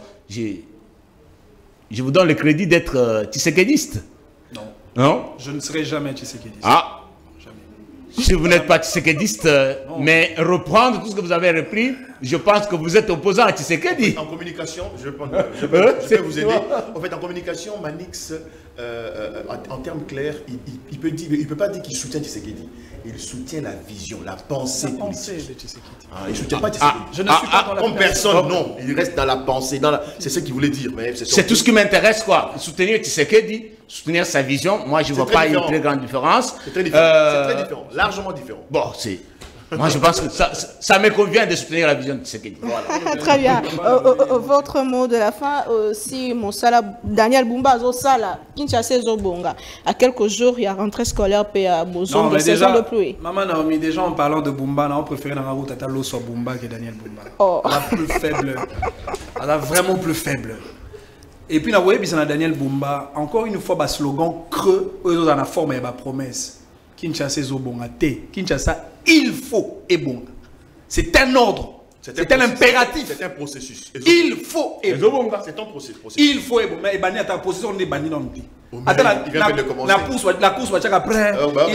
Speaker 4: je vous donne le crédit d'être tshisekédiste.
Speaker 5: Non.
Speaker 4: Non?
Speaker 5: Je ne serai jamais tshisekédiste.
Speaker 4: Ah. Si vous n'êtes pas tshisekédiste, mais reprendre tout ce que vous avez repris, je pense que vous êtes opposant à Tshisekedi.
Speaker 3: En communication, je peux vous aider. En fait, en communication, Manix, en termes clairs, il peut pas dire qu'il soutient Tshisekedi. Il soutient la vision, la pensée politique.
Speaker 5: De Tshisekedi.
Speaker 3: Il ne soutient pas Tshisekedi.
Speaker 5: Je ne suis pas dans la
Speaker 3: comme personne, non. Il reste dans la pensée. C'est ce qu'il voulait dire.
Speaker 4: C'est tout ce qui m'intéresse, quoi. Soutenir Tshisekedi, soutenir sa vision. Moi, je ne vois pas une très grande différence.
Speaker 3: C'est très différent. C'est très différent. Largement différent.
Speaker 4: Bon, c'est... Moi, je pense que ça me convient de soutenir la vision de Tshisekedi. Voilà.
Speaker 1: Très bien. Votre mot de la fin, si mon sala, Daniel Bumba, Sala, Kinshasa, Zobonga, à quelques jours, il y a rentrée scolaire à Bozon de saison de pluie.
Speaker 5: Maman Naomi, déjà en parlant de Bumba, on préfère dans la route à Talo soit Bumba que Daniel Bumba.
Speaker 1: Oh.
Speaker 5: Elle est plus faible. Elle est vraiment plus faible. Et puis, on a Daniel Bumba, encore une fois, le slogan creux, dans la forme et la promesse. Kinshasa, Zobonga, Kinshasa, il faut et bon. C'est un ordre. C'est un impératif.
Speaker 3: C'est un processus.
Speaker 5: Il faut et bon.
Speaker 3: C'est un processus.
Speaker 5: Il faut et bon. Mais Bani à ta position, on est Bani dans le petit.
Speaker 3: Attends,
Speaker 5: la course va après.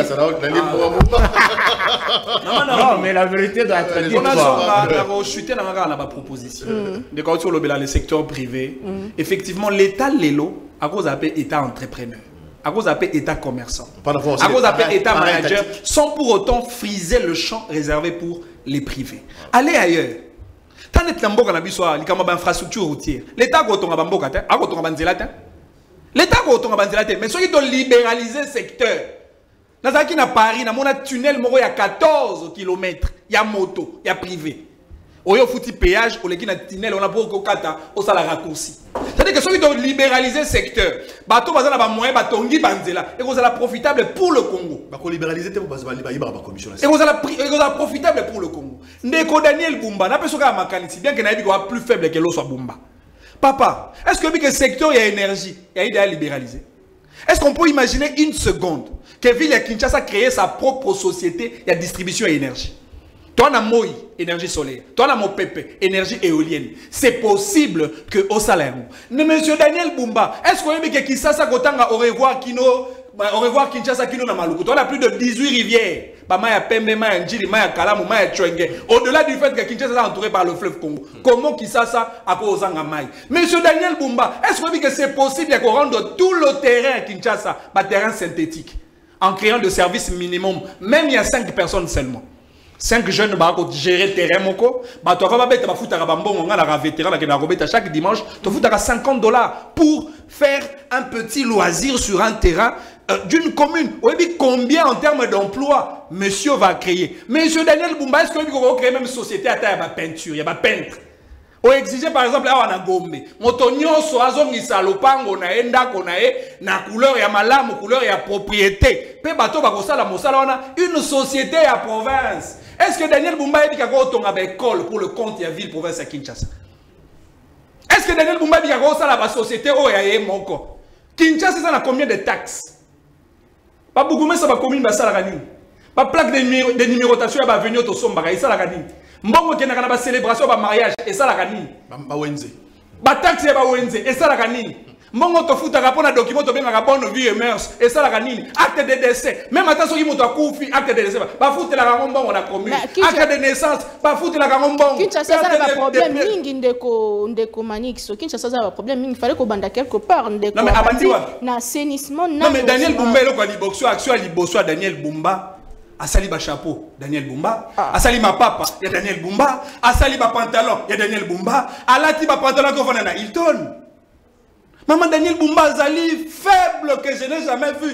Speaker 4: Non, mais la vérité doit être dite.
Speaker 5: On a chuté dans la proposition. De quand sur le secteur privé, effectivement, l'État Lélo, à cause d'un État entrepreneur. À cause d'appel État commerçant, à cause d'appel État manager, sans pour autant friser le champ réservé pour les privés. Allez ailleurs. Tant que l'Amboka n'a pas une infrastructure routière, l'État a un Bamboka, l'État a un mais ceux qui doivent libéraliser le secteur. Dans à Paris, dans un tunnel, il y a 14 km, il y a moto, il y a privé. Il y a un péage, il y a un tunnel, on a beaucoup de raccourci. C'est-à-dire que ceux qui doivent libéraliser le secteur, bateau bazala ba moyen batongi banzela et vous allez profitable pour le Congo.
Speaker 3: Ba ko libéraliser te bazala ba commission.
Speaker 5: Et vous allez profitable pour le Congo. Ndeko Daniel Bumba na pesoka makanisi bien que na bigo plus faible que l'autre Bumba. Papa, est-ce que le secteur il y a énergie, il y a idée à libéraliser? Est-ce qu'on peut imaginer une seconde que ville à Kinshasa a créé sa propre société de distribution d'énergie? Toi, on a Moi, énergie solaire. Toi, on a Mopepe, énergie éolienne. C'est possible que au salaire. Mais monsieur Daniel Bumba, est-ce qu'on aime que Kinshasa Kotanga au revoir Kinshasa Kino na Maluku? Toi, on a plus de 18 rivières. Maya Pembe, Maya Njili, Maya Kalamu, Maya Chwenge. Au-delà du fait que Kinshasa est entouré par le fleuve Congo. Comment Kinshasa a cause en Maï? Monsieur Daniel Bumba, est-ce qu'on aime que c'est possible qu'on rende tout le terrain à Kinshasa, terrain synthétique, en créant de services minimum, même il y a 5 personnes seulement? 5 jeunes qui gérer le terrain. Chaque dimanche, tu fous 50 $ pour faire un petit loisir sur un terrain d'une commune. Vous savez combien en termes d'emploi monsieur va créer? Monsieur Daniel Bumba, est-ce que vous va créer même une société à taille de peinture? Il y a des peintres. On exige par exemple à Gombe. Motonio soazong isalopango na enda konae na couleur ya malamu, couleur ya propriété. Pe bato ba kosala mosala wana une société à province. Est-ce que Daniel Bumba dit qu'il y a une école pour le compte de la ville province à Kinshasa? Est-ce que Daniel Bumba dit qu'il y a une société où il y a moko? Kinshasa ça a combien de taxes? Pas beaucoup mais ça va combien de salaires? Pas plaque de numérotation va venir au somba, ça la gagne. Mbongo qui n'a pas célébration de mariage et ça la gagne.
Speaker 3: Ba wenze.
Speaker 5: Ba taxe ba wenze et ça la gagne. Mbongo to futa rapport na document to benga bonne vie et mœurs et ça la gagne. Acte de décès. Même attention qui moto akufi acte de décès. Ba futa la mbongo na commune. Acte de naissance, ba futa la mbongo.
Speaker 1: Kinshasa ça a problème mingi ndeko Manix. Kinshasa ça a problème mingi, il fallait qu'on bande quelque part ndeko.
Speaker 5: Non mais abandi wa.
Speaker 1: Na assainissement na.
Speaker 5: Non mais Daniel Bumba le ko liboxo action liboxo Daniel Bumba. Asali ba chapeau, Daniel Bumba. Asali ma papa, il y a Daniel Bumba. Asali ba pantalon, il y a Daniel Bumba. Alati ba pantalon qu'on fait na Hilton. Maman Daniel Bumba Azali faible que je n'ai jamais vu.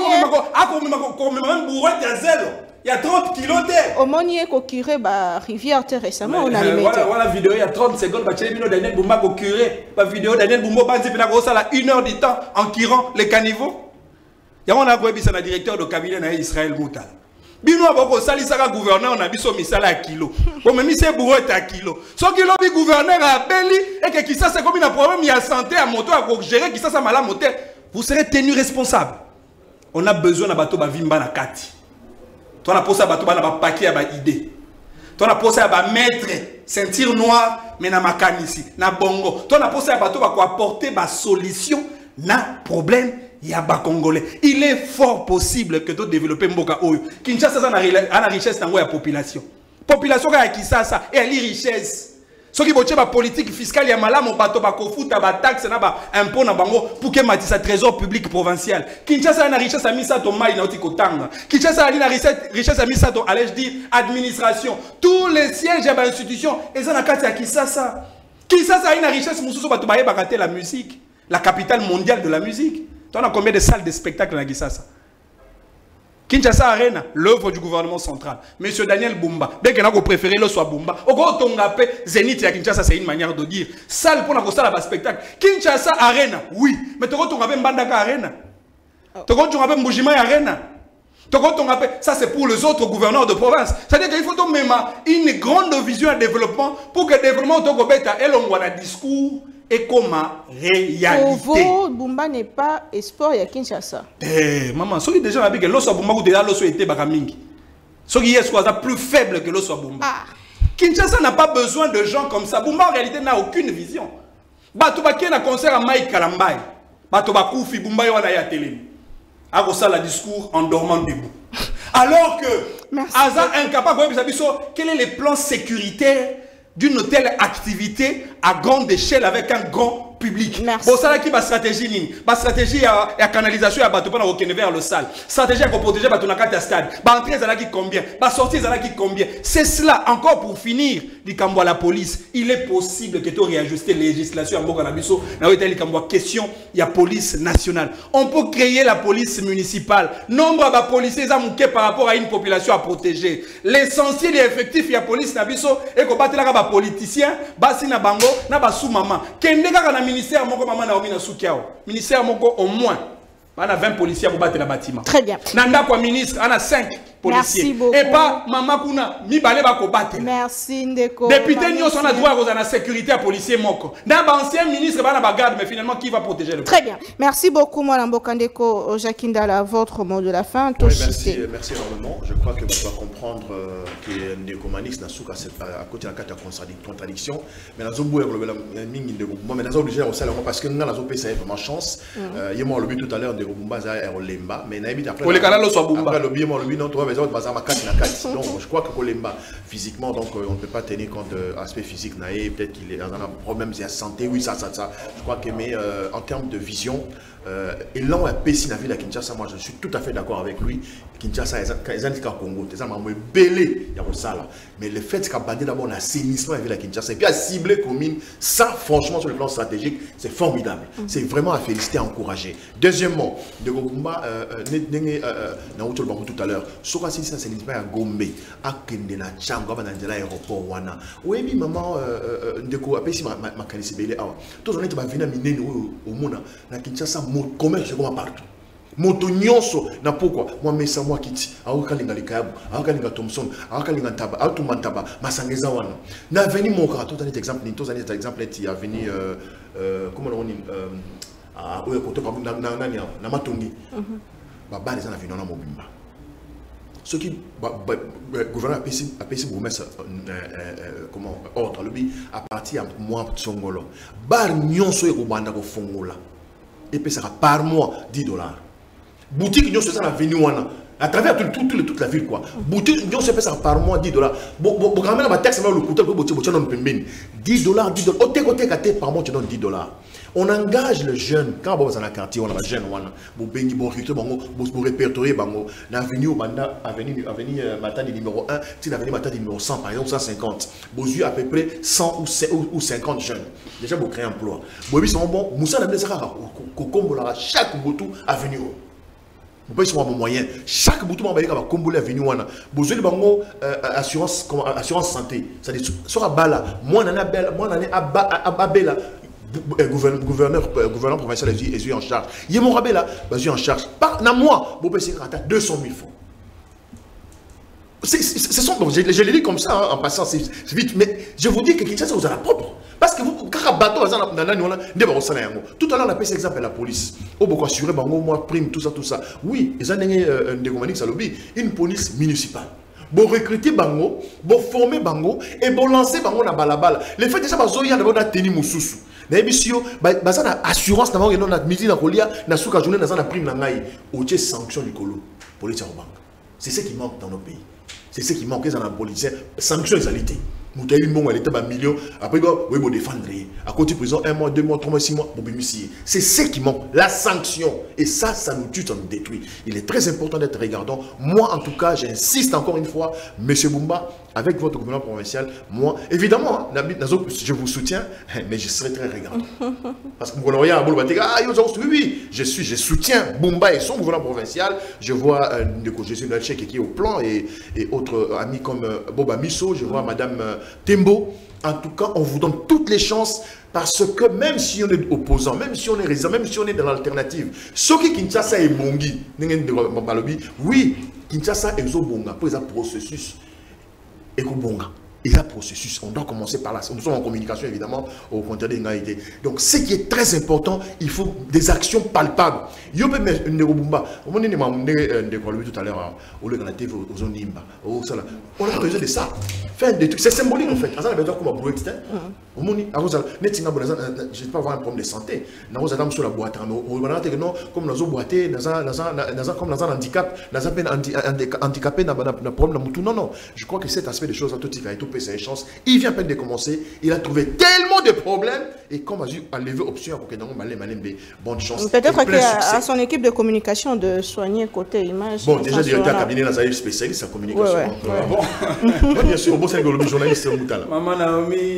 Speaker 5: Il y a 30 kilos d'air.
Speaker 1: Au Monier ko curé ba rivière récemment on a les
Speaker 5: voilà vidéo il y a 30 secondes ba tchémino Daniel Bumba ko curé. Ba vidéo Daniel Bumba banzi pina ko sala 1 heure du temps en curant les caniveaux. Il y a on a ko bisa na directeur de cabinet na Israël Moutal. Bino aboko sali saka gouverneur na biso misala à kilo. Bon mais mise bourreau à kilo. So kilo bi gouverneur a beli et que qui ça c'est comme un problème il y a santé à moto à gérer qui ça ça malade moteur. Vous serez tenu responsable. On a besoin na bato ba vimba na kati. Toi na posa bato ba na ba paquet à ba idée. Toi na posa ba maître ceinture noire mais na makani ici na bongo. Toi na posa bato ba ko apporter ba solution na problème. Il y a des Congolais. Il est fort possible que tu développes Mboka Oyo. Kinshasa a la richesse dans la population. Population qui ça et elle a richesse. Ce qui est la politique fiscale, il y a mal à mon bateau, il y a des taxes, il y a des impôts pour que matisse un trésor public provincial. Kinshasa a la richesse à Misa Toma Inaotikotanga. Kinshasa a la richesse à Misa Toma, allez-je dire, administration. Tous les sièges à l'institution, et ça n'a qu'à dire Kinshasa. Kinshasa a une richesse, Moussou Batobaye Baraté la musique, la capitale mondiale de la musique. Tu as combien de salles de spectacle dans Kinshasa? Kinshasa Arena, l'œuvre du gouvernement central. Monsieur Daniel Bumba, dès que vous préférez le soit Bumba, au grand Tongapé, Zénith et Kinshasa, c'est une manière de dire. Salle pour la salle à spectacle. Kinshasa Arena, oui. Mais tu as Tongapé Mbandaka Arena. Tu as Tongapé Mbujima Arena. Ça c'est pour les autres gouverneurs de province. C'est-à-dire qu'il faut même une grande vision de développement pour que le développement de Gobeta ait un discours et comme réalité.
Speaker 1: Pour vous, Bumba n'est pas espoir à Kinshasa.
Speaker 5: Maman, ceux qui déjà dit que l'osso Bumba ou déjà l'osso était bakamingi. Ceux qui est plus faible que l'osso Bumba. Kinshasa n'a pas besoin de gens comme ça. Bumba en réalité n'a aucune vision. Batouba qui est un concert à Mike Kalambay. Batouba Koufi Bumba y a télé. A ça le discours en dormant debout. Alors que Aza incapable de savoir quel est le plan sécuritaire d'une telle activité à grande échelle avec un grand public. Bon, ça là qui va stratégie, ma stratégie à canalisation à bateau pour vers le salle. Stratégie à protéger bateau na carte stade. Ba entrée ça là qui combien, ba sortie ça là qui combien. C'est cela encore pour finir. Dit kambo la police, il est possible que tu réajuster législation à Mboka na biso. Na dit kambo question, il y a police nationale. On peut créer la police municipale. Nombre de policiers ça manqué par rapport à une population à protéger. L'essentiel est effectif il y a police na biso et ko battre là ba politicien, basi na bango na ba sous maman. Kende ka na ministère moko maman na omina soukiao. Ministère moko au moins. On a 20 policiers pour battre le bâtiment.
Speaker 1: Très bien.
Speaker 5: Nanda quoi ministre, on a 5 policiers.
Speaker 1: Merci beaucoup.
Speaker 5: Et pas maman kuna mi balé ba ko battre.
Speaker 1: Merci Ndeko.
Speaker 5: Député nyo son a droit à la sécurité à policier moko. Dans ancien ministre ba na bagarde mais finalement qui va protéger le
Speaker 1: Très bien. Merci beaucoup moi Mboka Ndeko Jakindala, votre mot de la fin.
Speaker 3: Oui, merci énormément. Je crois que vous devez comprendre que Ndeko Manix n'a souka à côté de la contradiction mais dans zombou le mingi de moi mais dans obligé au salaire parce que nous dans zopé ça vraiment chance. Il m'a le but tout à l'heure de Bumba za et Olemba mais na après
Speaker 5: pour les canaux soit Bumba
Speaker 3: le bien le but non toi donc je crois que Olemba physiquement donc on ne peut pas tenir compte de l'aspect physique naïe peut-être qu'il est dans un problème de santé oui ça je crois que mais en termes de vision et là on a Pessi na ville à Kinshasa moi je suis tout à fait d'accord avec lui Kinshasa, ils ont dit Congo, ils ont belé, il y a ça là. Mais le fait qu'il y a bandé d'abord l'assainissement avec la Kinshasa et puis à cibler commune, ça franchement sur le plan stratégique, c'est formidable. C'est vraiment à féliciter, à encourager. Deuxièmement, de Gomba, tout à l'heure, sur la ça c'est l'histoire à Gombe, à Kendena, Tchanga, dans l'aéroport Wana. Oui, maman, de quoi, après si ma qualité belé, tous on est venir miner au monde, la Kinshasa, mon commerce, comme partout. Moto nyonso na pourquoi moi mesa moi kiti awukalinga likabu awukalinga Thompson awukalinga ntaba awutumantaba masangeza wana na veni mon cas tout un exemple ni tout un exemple est a venu comment on dit oyo koto pa na matongi baba les na venu na mobimba ce qui gouverneur a payé bourgmestre comment ordre lui à partir à moi tsongolo bar nyonso e ko banda ko fongola et puis ça par mois $10. Boutique nous c'est ça la venue à travers toute la ville quoi. Boutique nous c'est ça par mois $10. Bon quand même la taxe le coût pour $10 $10 côté par mois tu donnes $10. On engage le jeune quand on va dans le quartier on a jeune on bengi bon recruter bon répertorier bango l'avenue banda avenue Matadi numéro 1 c'est l'avenue Matadi numéro 100 par exemple 150 bozu à peu près 100 ou 50 jeunes déjà pour créer emploi bobi sont bon Moussa la blessera combo chaque boutou avenue vous pouvez sur mon moyen chaque bouton va va combo la venue wana besoin de bango assurance santé ça dit sur bala moi nana belle moi nana ababela gouverneur provincial est en charge il est mon rabais là vas-y en charge par na moi vous pouvez c'est 200 000 francs. Ce sont, je l'ai dit comme ça hein, en passant, c'est vite, mais je vous dis que Kinshasa vous a la propre. Parce que vous, quand bateau, tout à l'heure, on a pris cet exemple à la police. Oh, beaucoup assuré, moi, prime, tout ça. Oui, ils ont une police municipale. Bon recruter bango, bon former bango et bon lancer bango na balabala. Le fait que ça bazoya na bona tenir mususu. Na ebisio baza na assurance na bango na midi na kolia na suka journée na prime na ngai. Oche sanction du colo. Police au banque. C'est ce qui manque dans nos pays. C'est ce qui manque dans la police. Sanction égalité. Nous avons bon, elle était à million. Après, oui, vous défendre. À côté de prison, 1 mois, 2 mois, 3 mois, 6 mois, c'est ce qui manque. La sanction. Et ça nous tue, ça nous détruit. Il est très important d'être regardant. Moi, en tout cas, j'insiste encore une fois, M. Bumba, avec votre gouvernement provincial, moi, évidemment, je vous soutiens, mais je serai très regardant. Parce que oui, je soutiens Bumba et son gouvernement provincial. Je vois Jésus Nalchek qui est au plan et autres amis comme Boba Misso, je vois Madame Tembo. En tout cas, on vous donne toutes les chances parce que même si on est opposant, même si on est résident, même si on est dans l'alternative, ce qui Kinshasa est bongi, oui, Kinshasa est bonga pour un processus et bonga. Et un processus, on doit commencer par là. Nous sommes en communication évidemment au contraire des ngalité. Donc ce qui est très important, il faut des actions palpables. Yo peut mettre une nerobumba. On m'a dit tout à l'heure au lieu de la TV aux zones nimba. On a besoin de ça. Faire des trucs, c'est symbolique en fait. On a besoin comme un boulot externe. On m'a dit je ne vais pas avoir un problème de santé. Nous avons sur la boîte. On a dit non comme nous avons boité, nous avons comme nous avons handicap, nous avons handicapé, nous avons un problème. Non, je crois que cet aspect des choses tout est ses chances. Il vient à peine de commencer. Il a trouvé tellement de problèmes. Et comme a levé option pour que nous bonne chance.
Speaker 1: Peut-être qu'il a son équipe de communication de soigner côté image.
Speaker 3: Bon, déjà, directeur cabinet, nous avons spécialiste en communication. Ouais. Bien sûr, au Sénégal, le journaliste, c'est Moutala.
Speaker 5: Maman Naomi,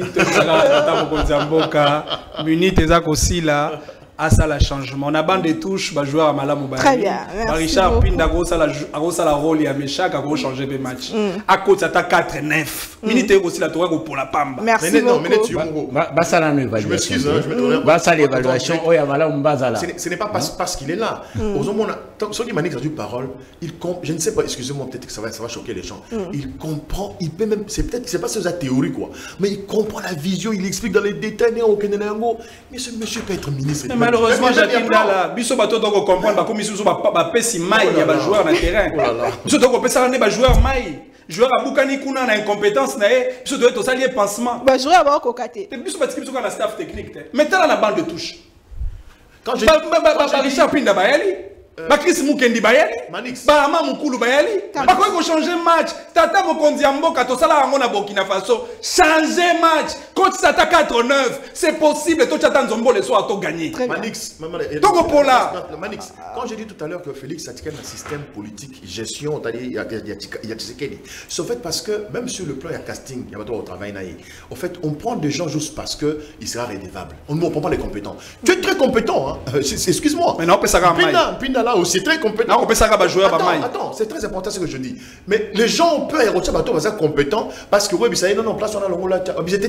Speaker 5: Munit, Ezak aussi là. À ça le changement. On a bande de touches, bah joueur à Malamouba.
Speaker 1: Très bien.
Speaker 5: Richard Pinda a la rôle à Méchac a changé le match. À côté ça t'a 4-9. Minute aussi la tour pour la Pamba.
Speaker 1: Merci beaucoup.
Speaker 4: Ça la
Speaker 3: je m'excuse,
Speaker 4: l'évaluation.
Speaker 3: Ce n'est pas parce qu'il est là. Ceux qui m'ont dit parole, je ne sais pas, excusez-moi, peut-être que ça va choquer les gens. Il comprend, il peut même, c'est pas sa théorie quoi, mais il comprend la vision, il explique dans les détails. Mais ce monsieur peut être ministre.
Speaker 5: Malheureusement, j'attends là. Biso bato donc comprendre comme biso ba pesi mai ya ba joueur na terrain. Biso donc pesa na ba joueur mai. Joueur a bukani kuna na incompétence na e, biso doit être salier pansement.
Speaker 1: Ba joueur ba kokate.
Speaker 5: Biso ba biso na staff technique te. Maintenant la bande de touche.
Speaker 3: Quand je
Speaker 5: Richard Pinda ba yali. Ba Chris Mukendi bayali.
Speaker 3: Manix.
Speaker 5: Ba Ama Mukulu bayali. Ba quoi qu'on change match. Tata Mokonzi Mboka to sala ngona Burkina Faso. Changer match. Coach Sata 4-9. C'est possible. Toi Chata Nzombo le soir to gagner.
Speaker 3: Manix.
Speaker 5: Togo Pola.
Speaker 3: Manix. Quand j'ai dit tout à l'heure que Félix a un système politique, gestion, il y a Tshisekedi. C'est en fait parce que même sur le plan il y a casting, il y a pas au travail naïf. En fait, on prend des gens juste parce que il sera rédévable. On ne prend pas les compétents. Tu es très compétent, hein. Excuse-moi.
Speaker 5: Mais non, on peut ça
Speaker 3: Pinda là aussi très compétent.
Speaker 5: Non, on peut ça joueur.
Speaker 3: Attends, c'est très important ce que je dis. Mais les gens peuvent être compétents parce que oui, ça y est, non, place on a le rôle là.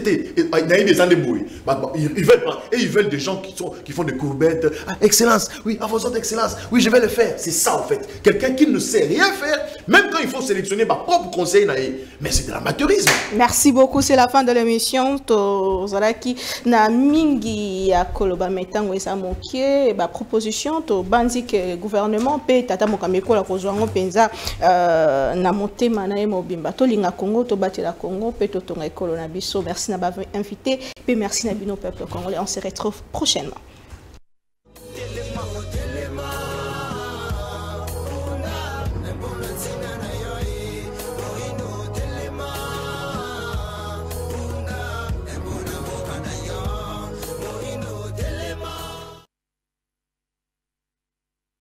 Speaker 3: Ils veulent pas. Et ils veulent des gens qui font des courbettes. Ah, excellence, oui, à vos autres excellence. Oui, je vais le faire. C'est ça en fait. Quelqu'un qui ne sait rien faire, même quand il faut sélectionner ma propre conseil, mais c'est de l'amateurisme.
Speaker 1: Merci beaucoup, c'est la fin de l'émission. Tozalaki na mingi ya koloba metango esa mokie ba proposition to banzi que gouvernement pe tata mokameko la kozwango penza na motema na mobimba to linga Congo to batela Congo pe to tonga ekolo na biso. Merci na ba invité pe merci na bino peuple congolais. On se retrouve prochainement.